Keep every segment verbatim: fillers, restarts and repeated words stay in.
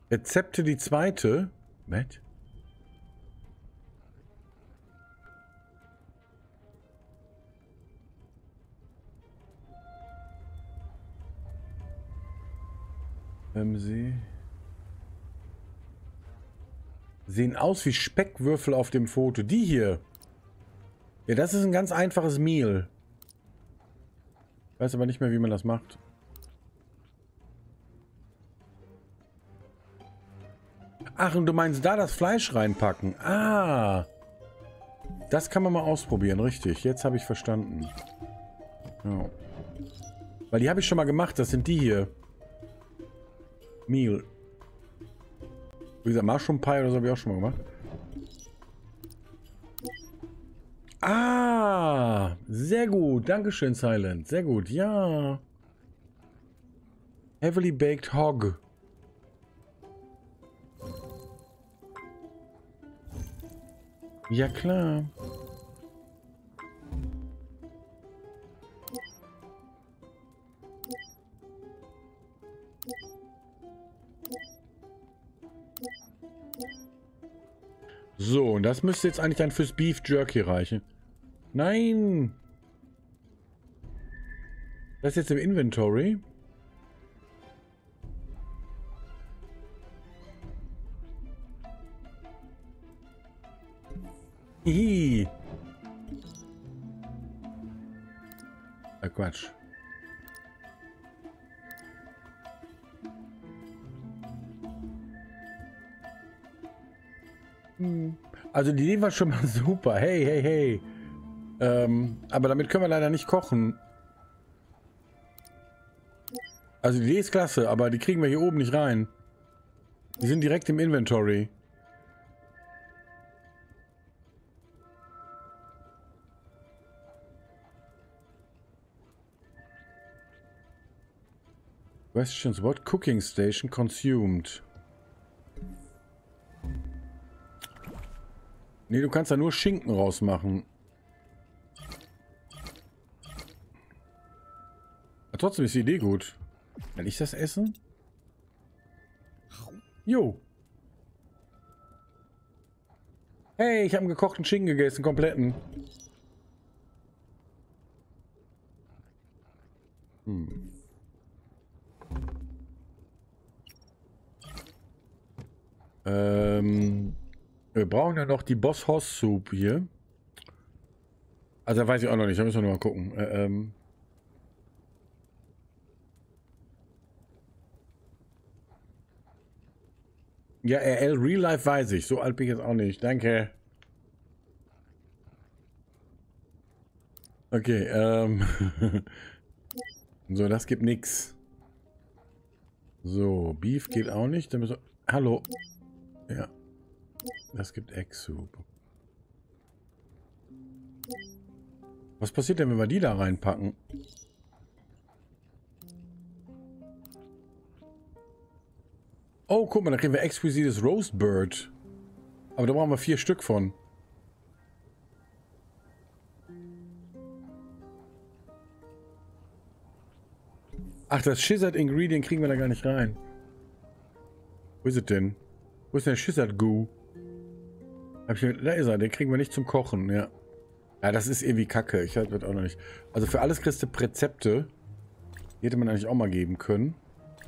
Rezepte die zweite. Was? Ähm, sie sehen aus wie Speckwürfel auf dem Foto. Die hier. Ja, das ist ein ganz einfaches Meal. Ich weiß aber nicht mehr, wie man das macht. Ach, und du meinst da das Fleisch reinpacken? Ah. Das kann man mal ausprobieren, richtig. Jetzt habe ich verstanden. Ja. Weil die habe ich schon mal gemacht. Das sind die hier. Meal. Wie gesagt, Mushroom Pie oder so habe ich auch schon mal gemacht. Ah, sehr gut. Dankeschön, Silent. Sehr gut, ja. Heavily Baked Hog. Ja, klar. So, und das müsste jetzt eigentlich dann fürs Beef Jerky reichen. Nein! Das ist jetzt im Inventory. Hihi. Ah, Quatsch. Hm. Also die Idee war schon mal super. Hey, hey, hey. Ähm, aber damit können wir leider nicht kochen. Also die Idee ist klasse, aber die kriegen wir hier oben nicht rein. Die sind direkt im Inventory. Questions. What cooking station consumed? Nee, du kannst da nur Schinken rausmachen. Aber trotzdem ist die Idee gut. Kann ich das essen? Jo. Hey, ich habe einen gekochten Schinken gegessen, kompletten. Hm. Ähm, wir brauchen ja noch die Boss Horse Soup hier. Also da weiß ich auch noch nicht, da müssen wir noch mal gucken. Äh, ähm. Ja, R L Real Life weiß ich. So alt bin ich jetzt auch nicht. Danke. Okay, ähm. So, das gibt nix. So, Beef geht auch nicht. Da müssen wir... Hallo. Ja. Das gibt Egg Soup. Was passiert denn, wenn wir die da reinpacken? Oh, guck mal, da kriegen wir exquisites Roast Bird. Aber da brauchen wir vier Stück von. Ach, das Schizzard Ingredient kriegen wir da gar nicht rein. Wo ist es denn? Wo ist denn der Schizzard Goo? Hab ich, da ist er, den kriegen wir nicht zum Kochen, ja. Ja, das ist irgendwie kacke. Ich weiß auch noch nicht. Also für alles kriegst du Rezepte. Die hätte man eigentlich auch mal geben können.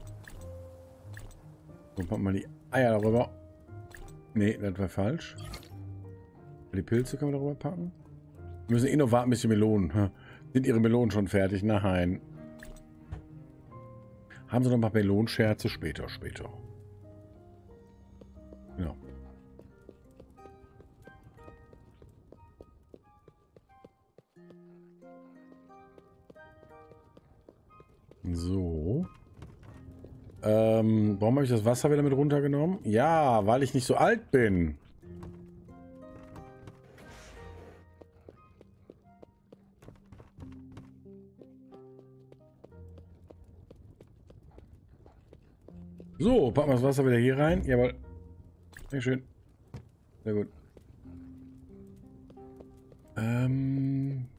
So, packen wir die Eier darüber. Nee, das war falsch. Die Pilze können wir darüber packen. Wir müssen eh noch warten, bis die Melonen. Sind ihre Melonen schon fertig? Nein. Haben sie noch mal Melonenscherze? Später, später. Genau. So. Ähm, warum habe ich das Wasser wieder mit runtergenommen? Ja, weil ich nicht so alt bin. So, packen wir das Wasser wieder hier rein. Jawohl. Sehr schön. Sehr gut. Ähm...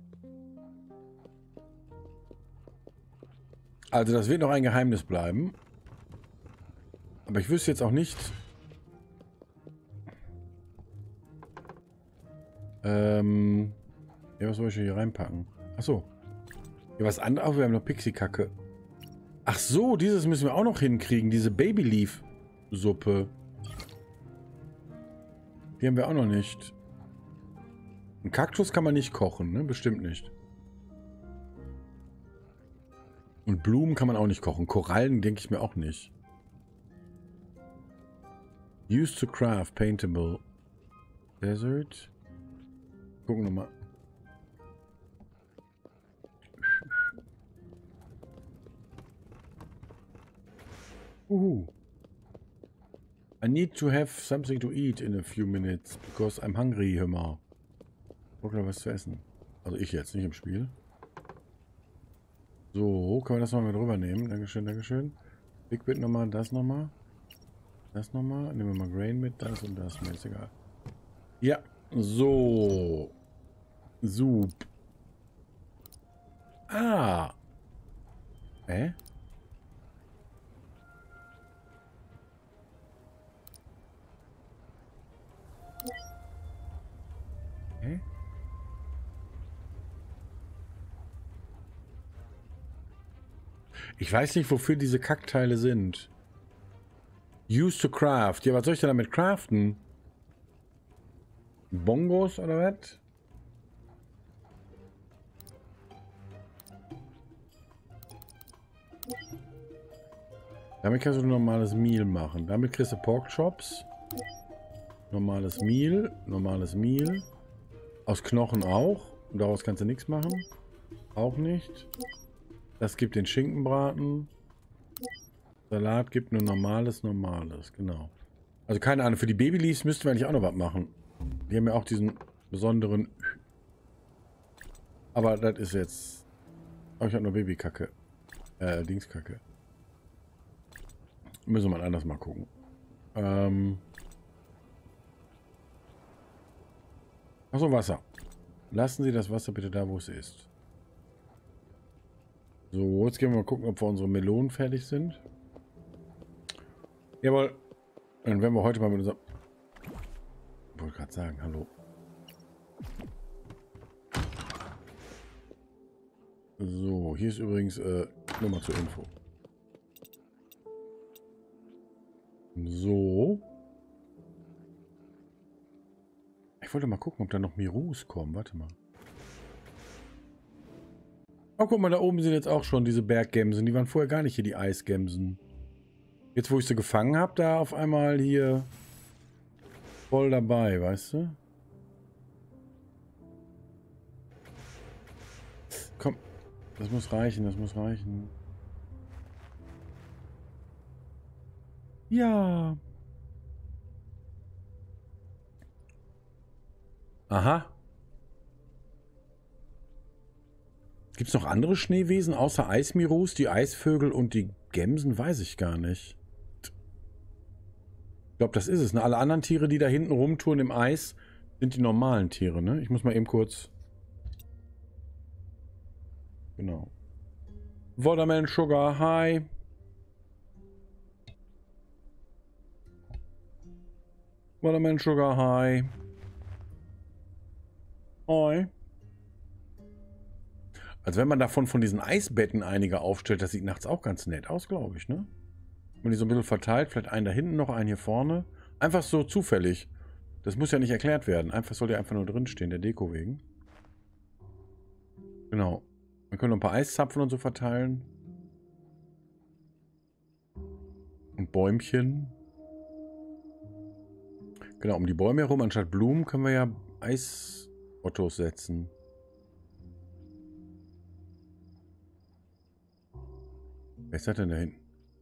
Also das wird noch ein Geheimnis bleiben. Aber ich wüsste jetzt auch nicht... Ähm... Ja, was soll ich hier reinpacken? Achso. Ja, was anderes? Wir haben noch Pixie-Kacke. Ach so, dieses müssen wir auch noch hinkriegen. Diese Baby-Leaf-Suppe. Die haben wir auch noch nicht. Ein Kaktus kann man nicht kochen, ne? Bestimmt nicht. Und Blumen kann man auch nicht kochen. Korallen denke ich mir auch nicht. Used to craft, paintable. Desert. Gucken wir mal. Uhu. I need to have something to eat in a few minutes, because I'm hungry, hör mal. Braucht noch was zu essen. Also ich jetzt, nicht im Spiel. So, können wir das mal mit rübernehmen. Dankeschön, Dankeschön. Big Bit nochmal, das nochmal. Das nochmal. Nehmen wir mal Grain mit, das und das. Mir ist egal. Ja, so. Soup. Ah. Hä? Hä? Ich weiß nicht, wofür diese Kackteile sind. Used to craft. Ja, was soll ich denn damit craften? Bongos oder was? Damit kannst du normales Mehl machen. Damit kriegst du Pork Chops. Normales Mehl. Normales Mehl. Aus Knochen auch. Und daraus kannst du nichts machen. Auch nicht. Das gibt den Schinkenbraten. Salat gibt nur normales, normales. Genau. Also keine Ahnung. Für die Babyleaves müssten wir eigentlich auch noch was machen. Die haben ja auch diesen besonderen... Aber das ist jetzt... Oh, ich habe nur Babykacke. Äh, Dingskacke. Müssen wir mal anders mal gucken. Ähm... Achso, Wasser. Lassen Sie das Wasser bitte da, wo es ist. So, jetzt gehen wir mal gucken, ob wir unsere Melonen fertig sind. Jawohl. Dann werden wir heute mal mit unserem... Ich wollte gerade sagen, hallo. So, hier ist übrigens äh, nur mal zur Info. So. Ich wollte mal gucken, ob da noch Mirus kommen. Warte mal. Oh, guck mal, da oben sind jetzt auch schon diese Berggemsen. Die waren vorher gar nicht hier, die Eisgemsen. Jetzt, wo ich sie gefangen habe, da auf einmal hier voll dabei, weißt du? Komm, das muss reichen, das muss reichen. Ja. Aha. Gibt es noch andere Schneewesen außer Eismirus? Die Eisvögel und die Gemsen weiß ich gar nicht. Ich glaube, das ist es. Ne? Alle anderen Tiere, die da hinten rumtouren im Eis, sind die normalen Tiere. Ne? Ich muss mal eben kurz... Genau. Watermelon Sugar, hi. Watermelon Sugar, hi. Hi. Also wenn man davon von diesen Eisbetten einige aufstellt, das sieht nachts auch ganz nett aus, glaube ich, ne? Wenn man die so ein bisschen verteilt, vielleicht einen da hinten noch, einen hier vorne. Einfach so zufällig. Das muss ja nicht erklärt werden. Einfach soll der einfach nur drin stehen, der Deko wegen. Genau. Wir können noch ein paar Eiszapfen und so verteilen. Und Bäumchen. Genau, um die Bäume herum, anstatt Blumen, können wir ja Eisottos setzen. Wer ist das denn da hinten?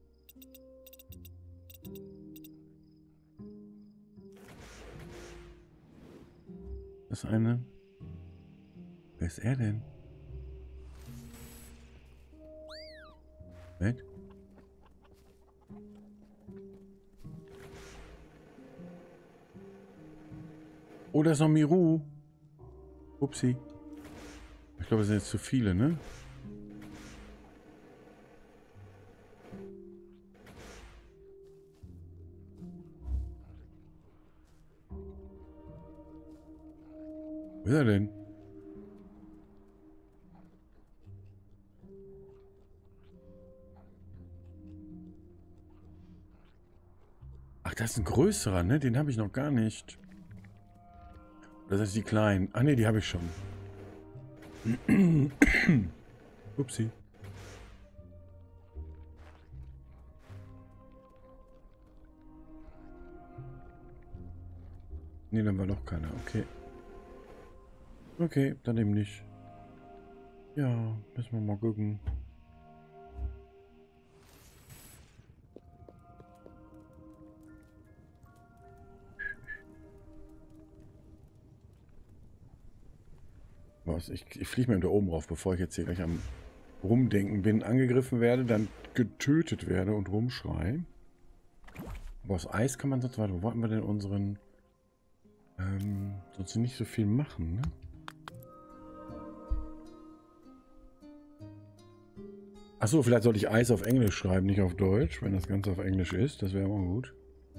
Das eine. Wer ist er denn? Mit? Oh, da ist noch Miru. Upsi. Ich glaube, es sind jetzt zu viele, ne? Wo ist er denn? Ach, das ist ein größerer, ne? Den habe ich noch gar nicht. Das ist die kleinen. Ah, ne, die habe ich schon. Upsi. Ne, dann war doch keiner. Okay. Okay, dann eben nicht. Ja, müssen wir mal gucken. Was? Ich, ich fliege mal da oben rauf, bevor ich jetzt hier gleich am Rumdenken bin, angegriffen werde, dann getötet werde und rumschreie. Aber aus Eis kann man sonst weiter. Wo wollten wir denn unseren... Ähm, sonst nicht so viel machen, ne? Achso, vielleicht sollte ich Eis auf Englisch schreiben, nicht auf Deutsch, wenn das Ganze auf Englisch ist. Das wäre mal gut.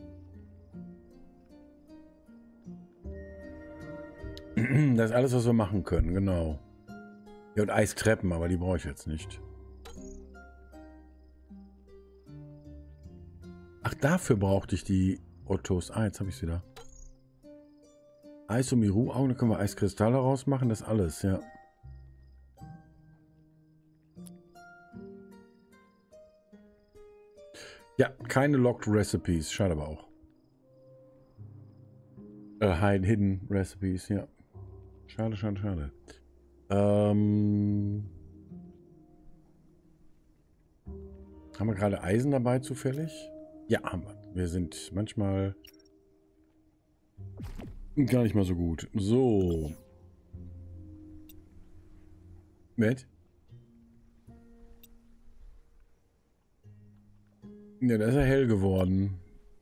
Das ist alles, was wir machen können, genau. Ja, und Eistreppen, aber die brauche ich jetzt nicht. Ach, dafür brauchte ich die Ottos. Ah, jetzt habe ich sie da. Eis und Miru-Augen, da können wir Eiskristalle rausmachen, das alles, ja. Ja, keine Locked Recipes, schade aber auch. Äh, Hidden Recipes, ja. Schade, schade, schade. Ähm... Haben wir gerade Eisen dabei zufällig? Ja, haben wir. Wir sind manchmal gar nicht mal so gut. So. Mit? Ja, da ist er hell geworden.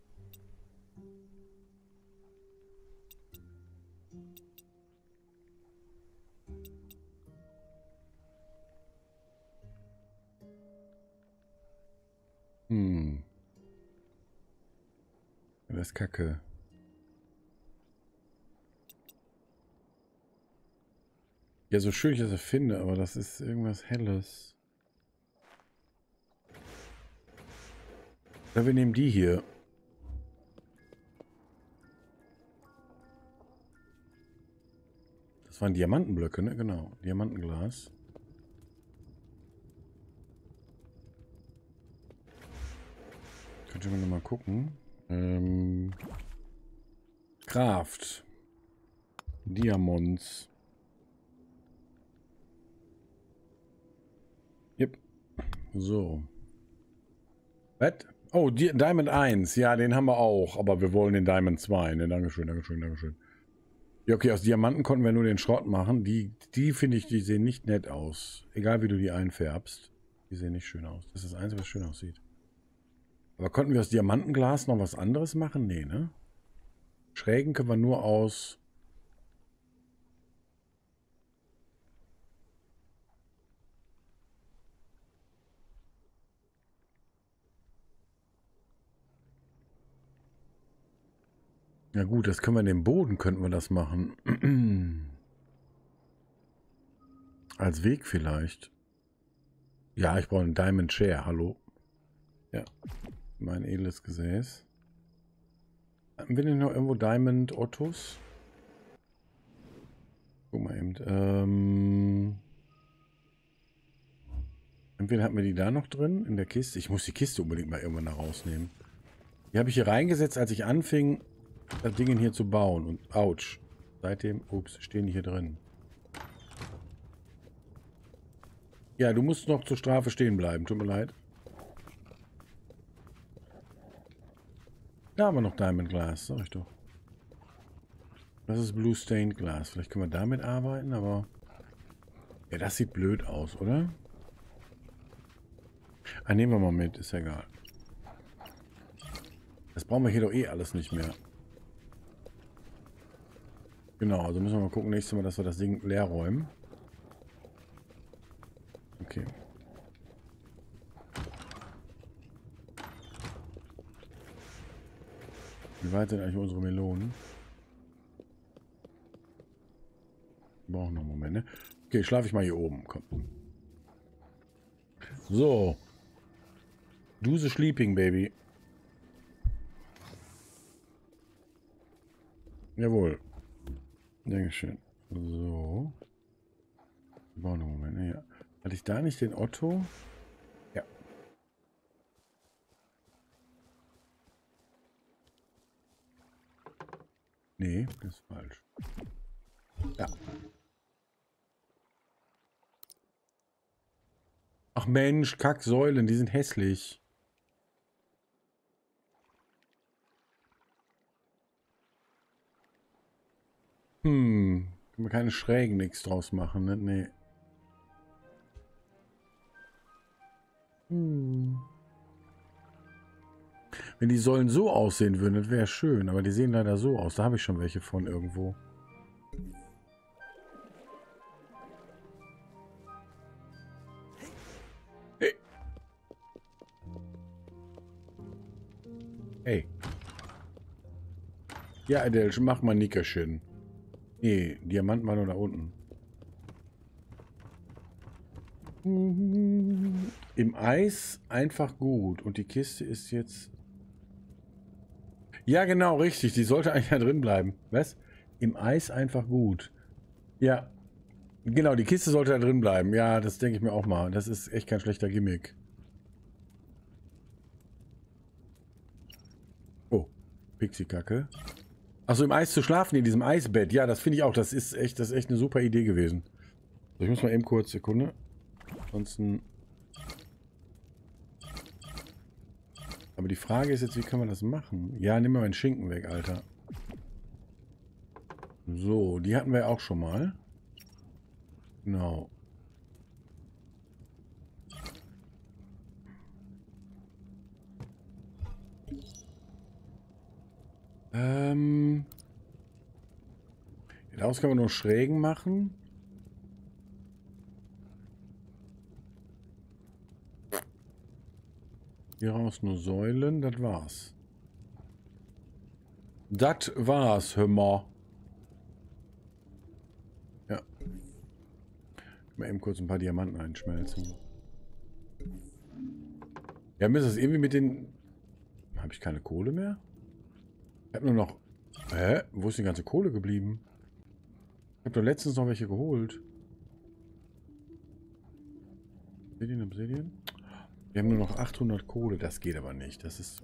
Hm. Das ist kacke. Ja, so schön ich das finde, aber das ist irgendwas Helles. Ja, wir nehmen die hier. Das waren Diamantenblöcke, ne? Genau. Diamantenglas. Könnte man nochmal gucken. Ähm, Kraft. Diamonds. Yep. So. Was? Oh, Di Diamond eins. Ja, den haben wir auch. Aber wir wollen den Diamond zwei. Ne, Dankeschön, Dankeschön, Dankeschön. Ja, okay, aus Diamanten konnten wir nur den Schrott machen. Die, die finde ich, die sehen nicht nett aus. Egal wie du die einfärbst. Die sehen nicht schön aus. Das ist das Einzige, was schön aussieht. Aber konnten wir aus Diamantenglas noch was anderes machen? Nee, ne? Schrägen können wir nur aus... Ja gut, das können wir in dem Boden, könnten wir das machen. Als Weg vielleicht. Ja, ich brauche einen Diamond Chair, hallo. Ja, mein edles Gesäß. Haben wir denn noch irgendwo Diamond Ottos? Guck mal eben. Ähm... Entweder hatten wir die da noch drin, in der Kiste. Ich muss die Kiste unbedingt mal irgendwann da rausnehmen. Die habe ich hier reingesetzt, als ich anfing, das Ding hier zu bauen. Und ouch. Seitdem, ups, stehen die hier drin. Ja, du musst noch zur Strafe stehen bleiben. Tut mir leid. Da haben wir noch Diamond Glass, sag ich doch. Das ist Blue Stained Glass. Vielleicht können wir damit arbeiten, aber... Ja, das sieht blöd aus, oder? Ah, nehmen wir mal mit. Ist ja egal. Das brauchen wir hier doch eh alles nicht mehr. Genau, also müssen wir mal gucken, nächstes Mal, dass wir das Ding leer räumen. Okay. Wie weit sind eigentlich unsere Melonen? brauche noch einen Moment, ne? Okay, schlafe ich mal hier oben. Komm. So. Do the sleeping, baby. Jawohl. Dankeschön. So. Ich brauche noch einen Moment, ne? Ja. Hatte ich da nicht den Otto? Ja. Nee, das ist falsch. Ja. Ach Mensch, Kacksäulen, die sind hässlich. Hm, kann man keine schrägen nichts draus machen, ne? Nee. Hm. Wenn die Säulen so aussehen würden, das wäre schön, aber die sehen leider so aus. Da habe ich schon welche von irgendwo. Hey. Hey. Ja, Adele, mach mal Nickerchen. Nee, Diamant war nur da unten. Im Eis einfach gut. Und die Kiste ist jetzt... Ja, genau, richtig. Die sollte eigentlich da drin bleiben. Was? Im Eis einfach gut. Ja. Genau, die Kiste sollte da drin bleiben. Ja, das denke ich mir auch mal. Das ist echt kein schlechter Gimmick. Oh, Pixie-Kacke. Achso, im Eis zu schlafen, in diesem Eisbett. Ja, das finde ich auch. Das ist echt, das ist echt eine super Idee gewesen. So, ich muss mal eben kurz, Sekunde. Ansonsten... Aber die Frage ist jetzt, wie kann man das machen? Ja, nimm mal meinen Schinken weg, Alter. So, die hatten wir auch schon mal. Genau. Ähm... Daraus kann man nur Schrägen machen. Hieraus nur Säulen, das war's. Das war's, hör mal. Ja. Mal eben kurz ein paar Diamanten einschmelzen. Ja, mir ist das irgendwie mit den... Habe ich keine Kohle mehr? Ich habe nur noch... Hä? Wo ist die ganze Kohle geblieben? Ich habe doch letztens noch welche geholt. Obsidian, Obsidian? Wir haben nur noch achthundert Kohle. Das geht aber nicht. Das ist...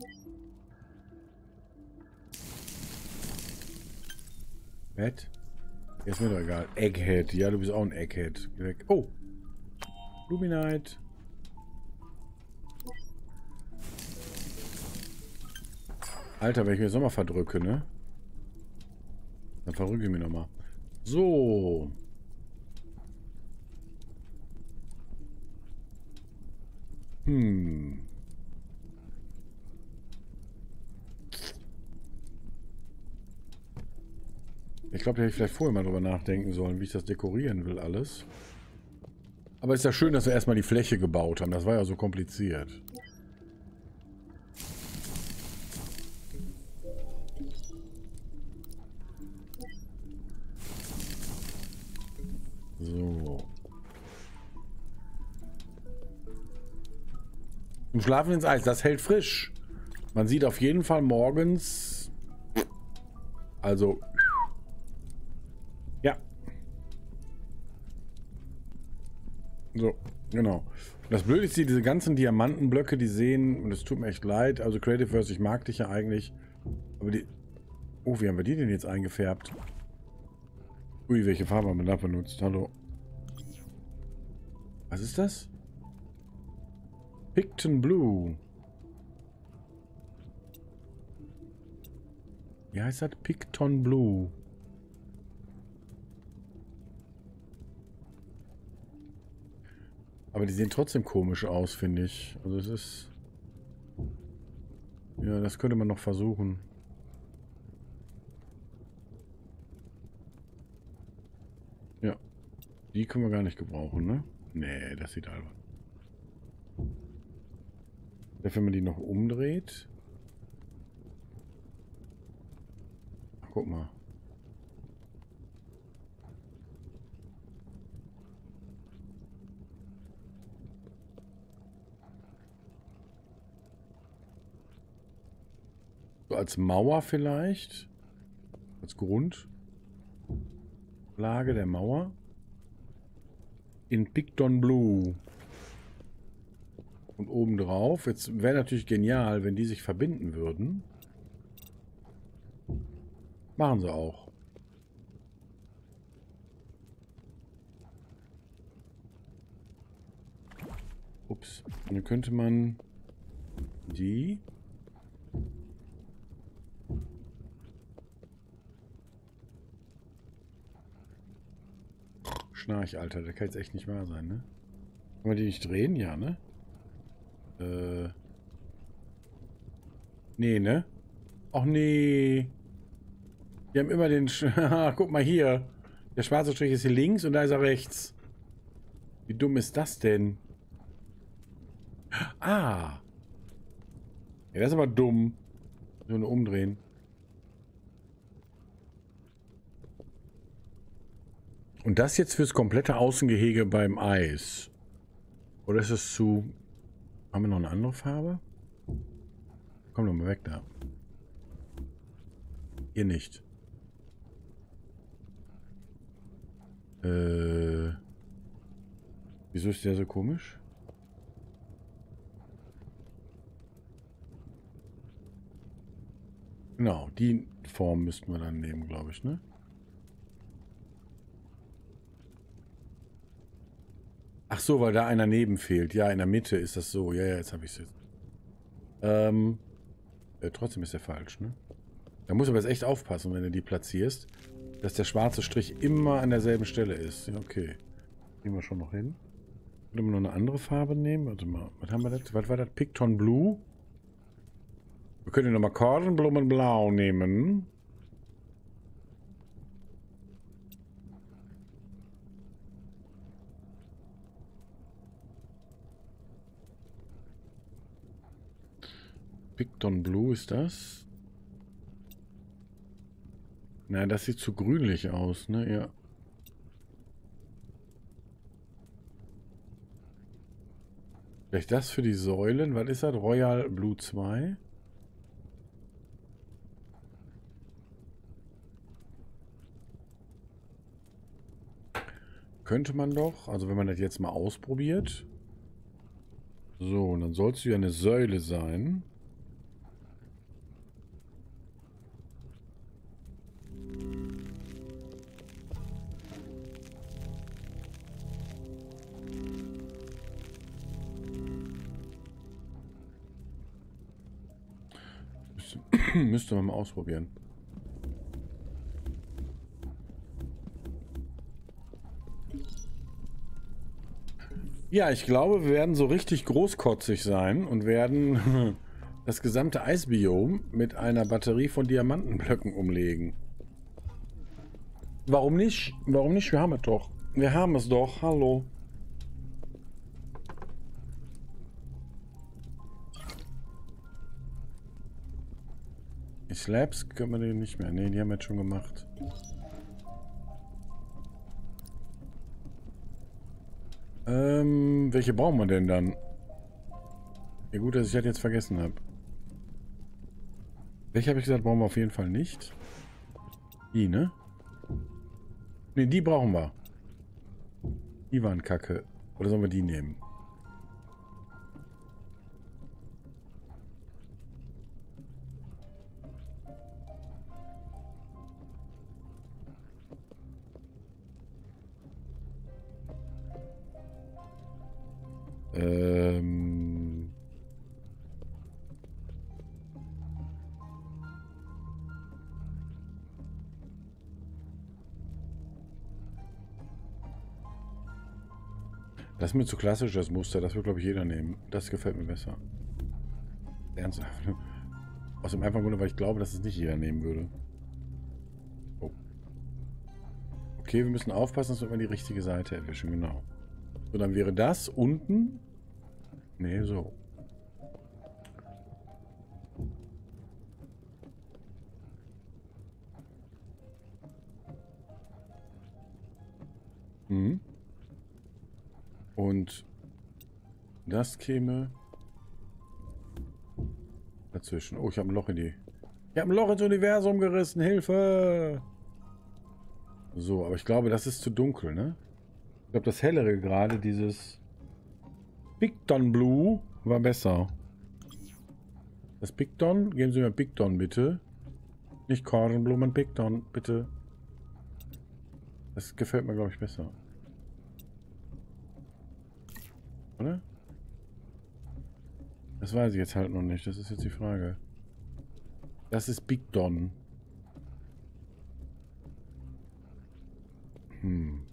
Bett? Ist mir doch egal. Egghead. Ja, du bist auch ein Egghead. Geh weg. Oh! Luminite. Alter, wenn ich mir das nochmal verdrücke, ne? Dann verrücke ich mich nochmal. So. Hm. Ich glaube, da hätte ich vielleicht vorher mal drüber nachdenken sollen, wie ich das dekorieren will alles. Aber ist ja schön, dass wir erstmal die Fläche gebaut haben. Das war ja so kompliziert. So. Zum Schlafen ins Eis. Das hält frisch. Man sieht auf jeden Fall morgens... Also... Ja. So, genau. Das Blöde ist, diese ganzen Diamantenblöcke, die sehen... Und es tut mir echt leid. Also Creativeverse, ich mag dich ja eigentlich. Aber die... Oh, wie haben wir die denn jetzt eingefärbt? Ui, welche Farbe haben wir da benutzt? Hallo. Was ist das? Picton Blue. Wie heißt das? Picton Blue. Aber die sehen trotzdem komisch aus, finde ich. Also es ist... Ja, das könnte man noch versuchen. Ja. Die können wir gar nicht gebrauchen, ne? Nee, das sieht albern. Wenn man die noch umdreht. Ach, guck mal. So als Mauer vielleicht. Als Grundlage der Mauer. In Picton Blue. Und obendrauf. Jetzt wäre natürlich genial, wenn die sich verbinden würden. Machen sie auch. Ups. Und dann könnte man die... Schnarch, Alter. Das kann jetzt echt nicht wahr sein, ne? Kann man die nicht drehen? Ja, ne? Äh... Nee, ne? Ach nee. Die haben immer den... Sch Guck mal hier. Der schwarze Strich ist hier links und da ist er rechts. Wie dumm ist das denn? Ah. Ja, das ist aber dumm. So eine umdrehen. Und das jetzt fürs komplette Außengehege beim Eis. Oder ist es zu... Haben wir noch eine andere Farbe? Komm doch mal weg da. Ihr nicht. Äh... Wieso ist der so komisch? Genau, die Form müssten wir dann nehmen, glaube ich, ne? Ach so, weil da einer neben fehlt. Ja, in der Mitte ist das so. Ja, ja, jetzt habe ich es jetzt. Ähm, äh, trotzdem ist der falsch, ne? Da muss aber jetzt echt aufpassen, wenn du die platzierst, dass der schwarze Strich immer an derselben Stelle ist. Ja, okay. Gehen wir schon noch hin. Können wir noch eine andere Farbe nehmen? Warte mal, was haben wir das? Was war das? Picton Blue? Wir können nochmal Kornblumenblau nehmen. Picton Blue ist das? Na, das sieht zu grünlich aus, ne? Ja. Vielleicht das für die Säulen. Was ist das? Royal Blue zwei? Könnte man doch. Also wenn man das jetzt mal ausprobiert. So, und dann soll es ja eine Säule sein. Müsste man mal ausprobieren. Ja, ich glaube, wir werden so richtig großkotzig sein und werden das gesamte Eisbiom mit einer Batterie von Diamantenblöcken umlegen. Warum nicht? Warum nicht? Wir haben es doch. Wir haben es doch. Hallo. Die Slabs können wir den nicht mehr. Ne, die haben wir jetzt schon gemacht. Ähm, welche brauchen wir denn dann? Ja gut, dass ich das jetzt vergessen habe. Welche habe ich gesagt, brauchen wir auf jeden Fall nicht? Die, ne? Ne, die brauchen wir. Die waren kacke. Oder sollen wir die nehmen? Ähm... Das ist mir zu klassisch, das Muster. Das wird, glaube ich, jeder nehmen. Das gefällt mir besser. Ernsthaft. Aus dem einfachen Grunde, weil ich glaube, dass es nicht jeder nehmen würde. Oh. Okay, wir müssen aufpassen, dass wir die richtige Seite erwischen. Genau. So, dann wäre das unten. Nee, so. Mhm. Und das käme dazwischen. Oh, ich habe ein Loch in die Ich habe ein Loch ins Universum gerissen. Hilfe! So, aber ich glaube, das ist zu dunkel, ne? Ich glaube, das hellere gerade, dieses Picton Blue, war besser. Das Picton, geben Sie mir Picton, bitte. Nicht Kornblumen, Picton, bitte. Das gefällt mir, glaube ich, besser. Oder? Das weiß ich jetzt halt noch nicht. Das ist jetzt die Frage. Das ist Picton. Hm.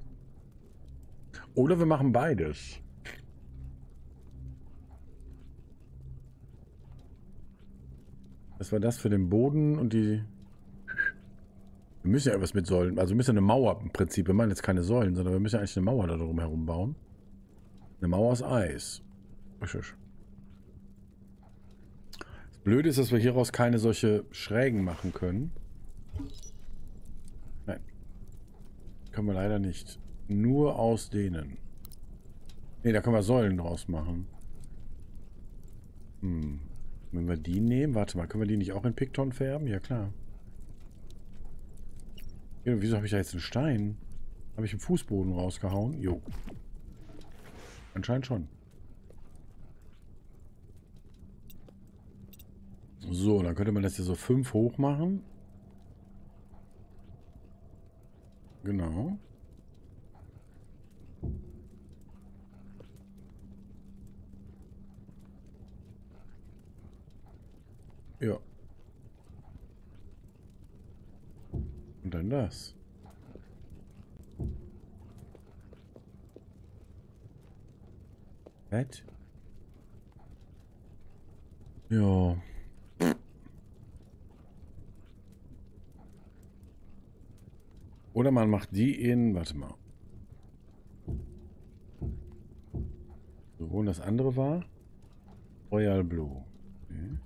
Oder wir machen beides. Das war das für den Boden und die... Wir müssen ja etwas mit Säulen... Also wir müssen eine Mauer im Prinzip. Wir machen jetzt keine Säulen, sondern wir müssen ja eigentlich eine Mauer da drum herum bauen. Eine Mauer aus Eis. Richtig. Das Blöde ist, dass wir hieraus keine solche Schrägen machen können. Nein. Können wir leider nicht. Nur aus denen. Ne, da können wir Säulen draus machen. Hm. Wenn wir die nehmen, warte mal, können wir die nicht auch in Picton färben? Ja, klar. Ja, wieso habe ich da jetzt einen Stein? Habe ich im Fußboden rausgehauen? Jo. Anscheinend schon. So, dann könnte man das hier so fünf hoch machen. Genau. Ja. Und dann das. Was? Ja. Oder man macht die in... Warte mal. So, wo das andere war? Royal Blue. Okay.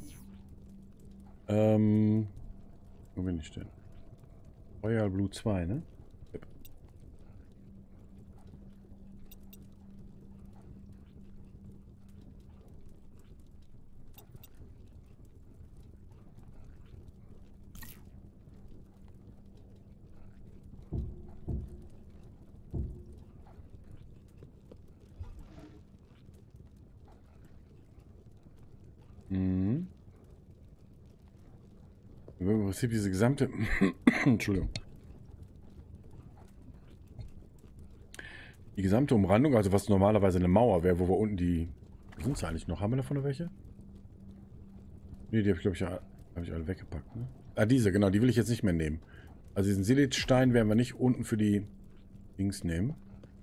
Ähm... Wo bin ich denn? Royal Blue zwei, ne? Yep. Mhm. Im Prinzip diese gesamte... Entschuldigung. Die gesamte Umrandung, also was normalerweise eine Mauer wäre, wo wir unten die... Wo sind sie eigentlich noch? Haben wir davon noch welche? Ne, die habe ich, glaube ich, ja, habe ich alle weggepackt, ne? Ah, diese, genau, die will ich jetzt nicht mehr nehmen. Also diesen Silitstein werden wir nicht unten für die Dings nehmen.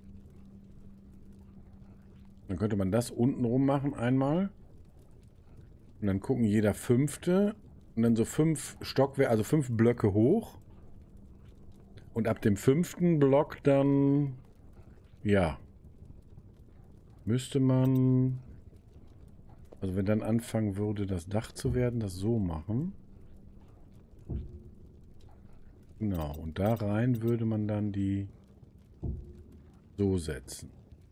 Dann könnte man das unten rum machen einmal. Und dann gucken jeder fünfte. Und dann so fünf Stockwerke, also fünf Blöcke hoch. Und ab dem fünften Block dann... Ja. Müsste man... Also wenn dann anfangen würde, das Dach zu werden, das so machen. Genau. Und da rein würde man dann die so setzen.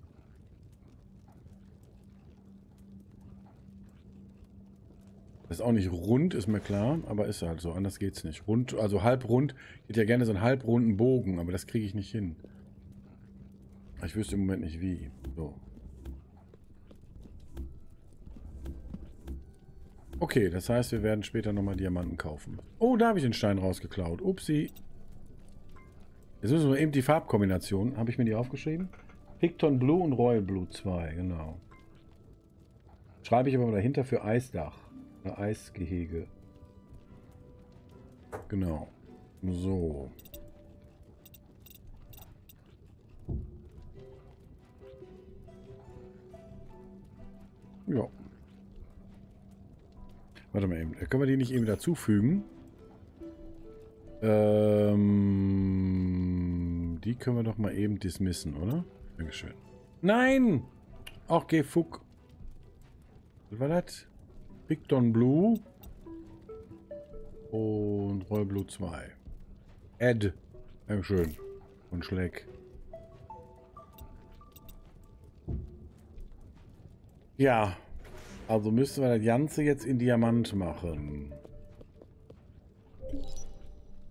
Das ist auch nicht rund, ist mir klar, aber ist halt so. Anders geht's nicht. Rund, also halbrund. Ich hätte ja gerne so einen halbrunden Bogen, aber das kriege ich nicht hin. Ich wüsste im Moment nicht wie. So. Okay, das heißt, wir werden später nochmal Diamanten kaufen. Oh, da habe ich den Stein rausgeklaut. Upsi. Jetzt müssen wir eben die Farbkombination. Habe ich mir die aufgeschrieben? Picton Blue und Royal Blue zwei, genau. Schreibe ich aber mal dahinter für Eisdach. Oder Eisgehege. Genau. So. Ja. Warte mal eben. Können wir die nicht eben dazufügen? Ähm, die können wir doch mal eben dismissen, oder? Dankeschön. Nein! Ach, geh Fuck. Was war das? Picton Blue und Royal Blue zwei. Add. Dankeschön. Und Schleck. Ja. Also müssen wir das Ganze jetzt in Diamant machen.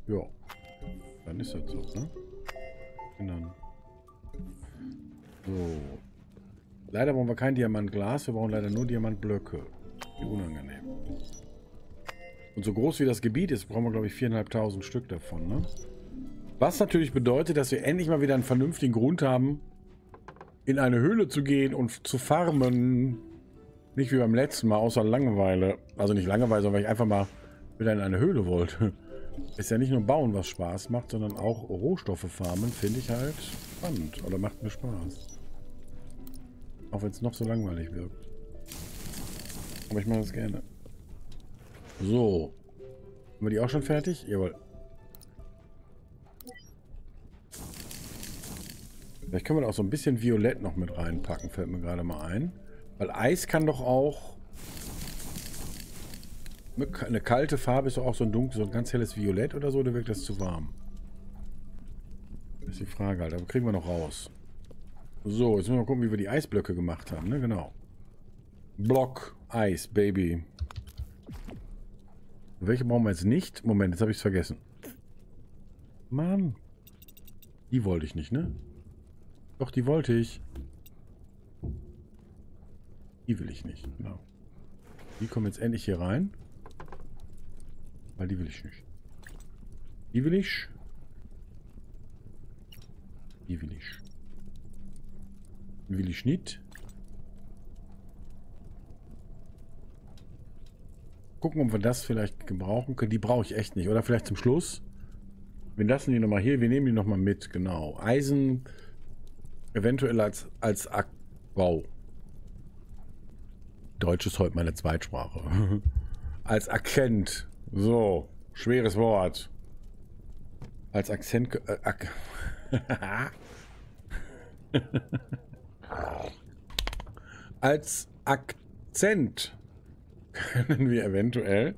Ja. Dann ist das so, ne? Und dann. So. Leider brauchen wir kein Diamantglas, wir brauchen leider nur Diamantblöcke. Wie unangenehm. Und so groß wie das Gebiet ist, brauchen wir, glaube ich, viertausendfünfhundert Stück davon, ne? Was natürlich bedeutet, dass wir endlich mal wieder einen vernünftigen Grund haben, in eine Höhle zu gehen und zu farmen. Nicht wie beim letzten Mal, außer Langeweile. Also nicht Langeweile, sondern weil ich einfach mal wieder in eine Höhle wollte. Ist ja nicht nur Bauen, was Spaß macht, sondern auch Rohstoffe farmen, finde ich halt spannend. Oder macht mir Spaß. Auch wenn es noch so langweilig wirkt. Aber ich mache das gerne. So. Haben wir die auch schon fertig? Jawohl. Vielleicht können wir da auch so ein bisschen Violett noch mit reinpacken, fällt mir gerade mal ein. Weil Eis kann doch auch... Eine kalte Farbe ist doch auch so ein dunkel, so ein ganz helles Violett oder so, oder wirkt das zu warm? Das ist die Frage halt, aber kriegen wir noch raus. So, jetzt müssen wir mal gucken, wie wir die Eisblöcke gemacht haben, ne? Genau. Block, Eis, Baby. Welche brauchen wir jetzt nicht? Moment, jetzt habe ich es vergessen. Mann. Die wollte ich nicht, ne? Doch, die wollte ich. Die will ich nicht, genau. Die kommen jetzt endlich hier rein. Weil die will ich nicht. Die will ich. Die will ich. Will ich nicht. Gucken, ob wir das vielleicht gebrauchen können. Die brauche ich echt nicht. Oder vielleicht zum Schluss. Wir lassen die nochmal hier. Wir nehmen die nochmal mit. Genau. Eisen eventuell als, als Abbau. Deutsch ist heute meine Zweitsprache. Als Akzent. So. Schweres Wort. Als Akzent... Äh, Ak als Akzent können wir eventuell...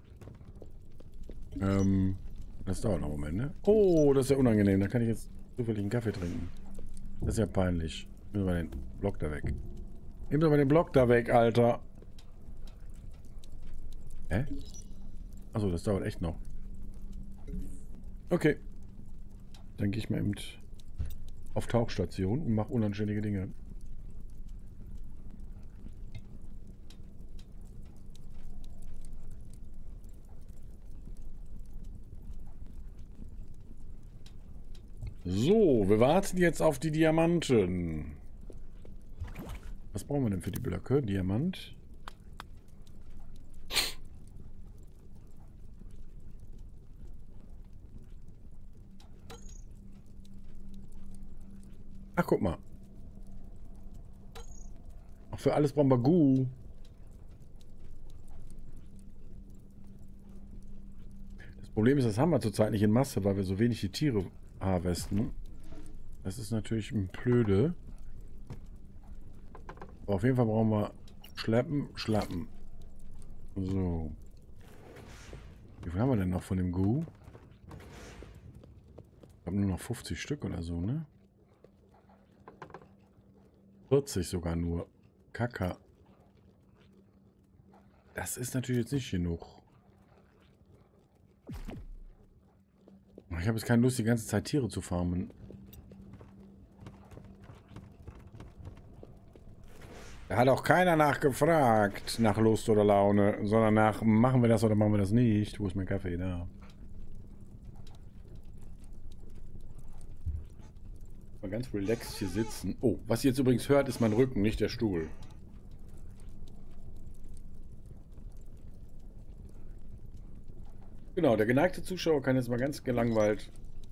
Ähm, das dauert noch einen Moment, ne? Oh, das ist ja unangenehm. Da kann ich jetzt zufällig einen Kaffee trinken. Das ist ja peinlich. Nehmen wir den Block da weg. Nehmen wir mal den Block da weg, Alter. Hä? Achso, das dauert echt noch. Okay. Dann gehe ich mal eben auf Tauchstation und mache unanständige Dinge. So, wir warten jetzt auf die Diamanten. Was brauchen wir denn für die Blöcke? Diamant. Ach, guck mal. Ach, für alles brauchen wir Gu. Das Problem ist, das haben wir zurzeit nicht in Masse, weil wir so wenig die Tiere harvesten. Das ist natürlich ein Blöde. Aber auf jeden Fall brauchen wir Schleppen, Schlappen. So. Wie viel haben wir denn noch von dem Gu? Ich habe nur noch fünfzig Stück oder so, ne? vierzig sogar nur. Kacke. Das ist natürlich jetzt nicht genug. Ich habe jetzt keine Lust, die ganze Zeit Tiere zu farmen. Da hat auch keiner nachgefragt, nach Lust oder Laune, sondern nach, machen wir das oder machen wir das nicht? Wo ist mein Kaffee? Da. Mal ganz relaxed hier sitzen. Oh, was ihr jetzt übrigens hört, ist mein Rücken, nicht der Stuhl. Genau, der geneigte Zuschauer kann jetzt mal ganz gelangweilt...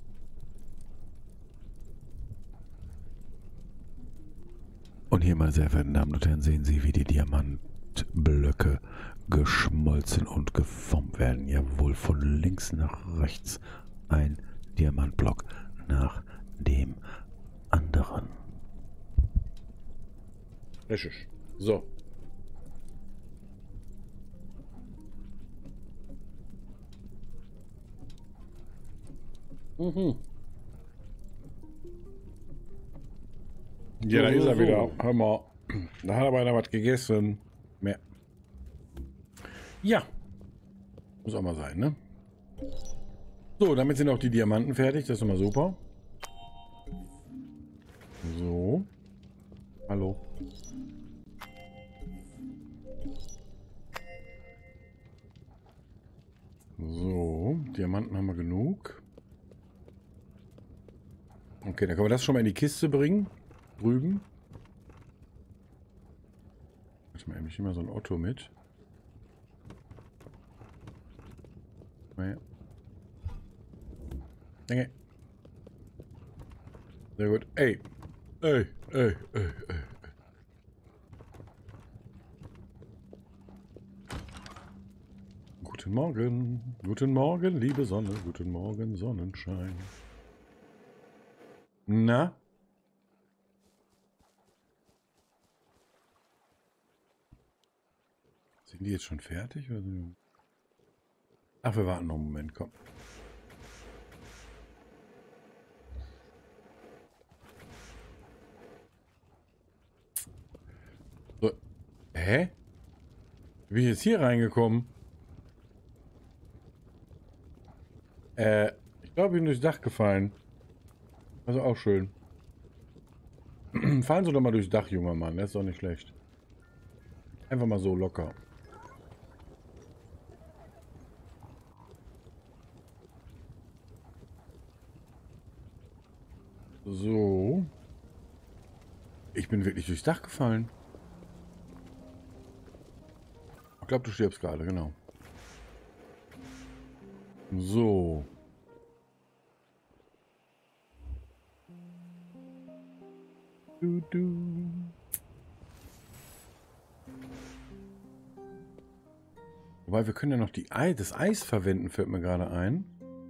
Und hier, meine sehr verehrten Damen und Herren, sehen Sie, wie die Diamantblöcke geschmolzen und geformt werden. Jawohl, von links nach rechts ein Diamantblock nach dem anderen. Richtig. So. Mhm. Ja, da ist er wieder. Hör mal. Da hat aber einer was gegessen. Mehr. Ja. Muss auch mal sein, ne? So, damit sind auch die Diamanten fertig. Das ist immer super. So. Hallo. So, Diamanten haben wir genug. Okay, dann können wir das schon mal in die Kiste bringen. Drüben. Warte mal, ich nehme mal so ein Otto mit. Naja. Danke. Sehr gut. Ey. Ey, ey, ey, ey. Guten Morgen. Guten Morgen, liebe Sonne. Guten Morgen, Sonnenschein. Na? Sind die jetzt schon fertig? Oder? Ach, wir warten noch einen Moment, komm. So. Hä? Wie bin ich jetzt hier reingekommen? Äh, ich glaube, ich bin durchs Dach gefallen. Also auch schön. Fallen Sie doch mal durchs Dach, junger Mann. Das ist doch nicht schlecht. Einfach mal so locker. So. Ich bin wirklich durchs Dach gefallen. Ich glaube, du stirbst gerade, genau. So. Du, du. Wobei, wir können ja noch die Ei das Eis verwenden, fällt mir gerade ein.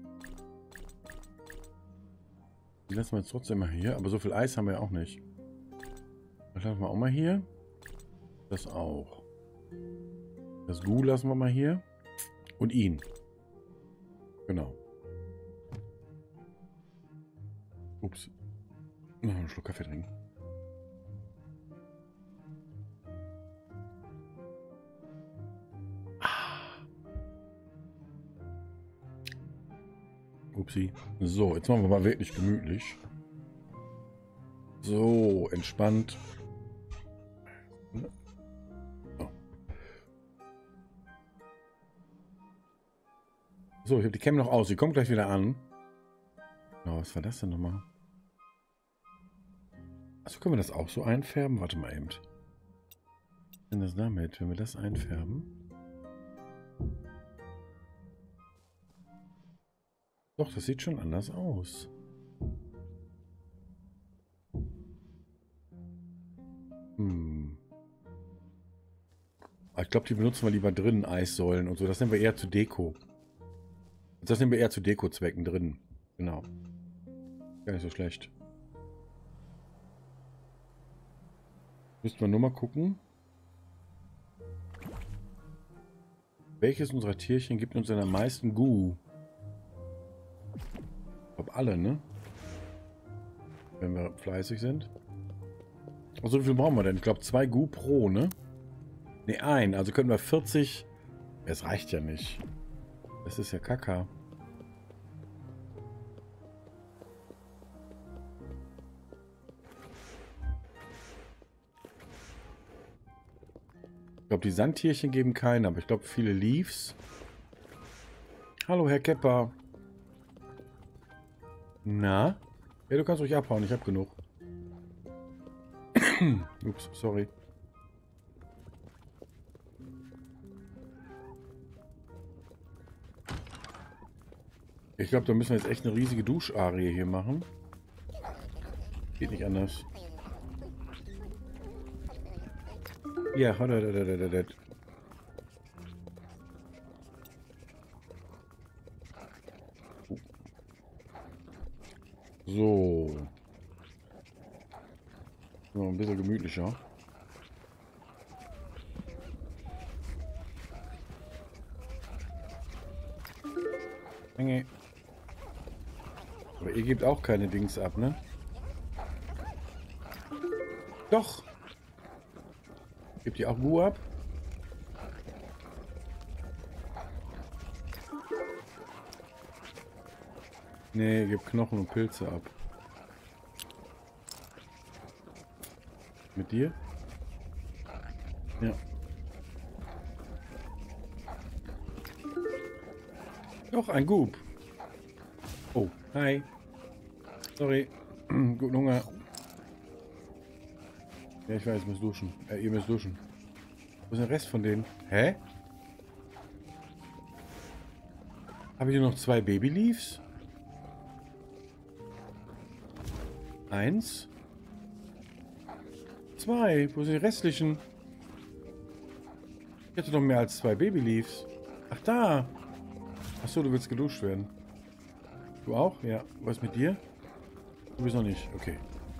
Die lassen wir jetzt trotzdem mal hier, aber so viel Eis haben wir ja auch nicht. Das lassen wir auch mal hier. Das auch. Das Gu lassen wir mal hier. Und ihn. Genau. Ups. Noch einen Schluck Kaffee trinken. Upsi. So, jetzt machen wir mal wirklich gemütlich. So, entspannt. So, so ich habe die Cam noch aus. Sie kommt gleich wieder an. Oh, was war das denn nochmal? Also können wir das auch so einfärben? Warte mal eben. Was ist denn das damit, wenn wir das einfärben? Doch, das sieht schon anders aus. Hm. Ich glaube, die benutzen wir lieber drinnen, Eissäulen und so. Das nehmen wir eher zu Deko. Das nehmen wir eher zu Deko-Zwecken drin. Genau. Gar nicht so schlecht. Müssten wir nur mal gucken. Welches unserer Tierchen gibt uns denn am meisten Gu? Ich glaube alle, ne? Wenn wir fleißig sind. Also wie viel brauchen wir denn? Ich glaube zwei Gu pro, ne? Ne, ein. Also können wir vierzig... Es reicht ja nicht. Das ist ja Kacke. Ich glaube, die Sandtierchen geben keinen, aber ich glaube, viele Leaves. Hallo, Herr Kepper. Na? Ja, du kannst ruhig abhauen, ich habe genug. Ups, sorry. Ich glaube, da müssen wir jetzt echt eine riesige Duscharie hier machen. Geht nicht anders. Ja, hat er. So. Noch ein bisschen gemütlicher. Okay. Aber ihr gebt auch keine Dings ab, ne? Doch. Gebt ihr auch Gu ab? Nee, gib Knochen und Pilze ab. Mit dir? Ja. Doch, ein Goop. Oh, hi. Sorry. Guten Hunger. Ja, ich weiß, ich muss duschen. Äh, ihr müsst duschen. Wo ist der Rest von denen? Hä? Habe ich hier noch zwei Babyleaves? Eins. Zwei. Wo sind die restlichen? Ich hätte doch mehr als zwei Babyleaves. Ach, da. Achso, du willst geduscht werden. Du auch? Ja. Was mit dir? Du bist noch nicht. Okay.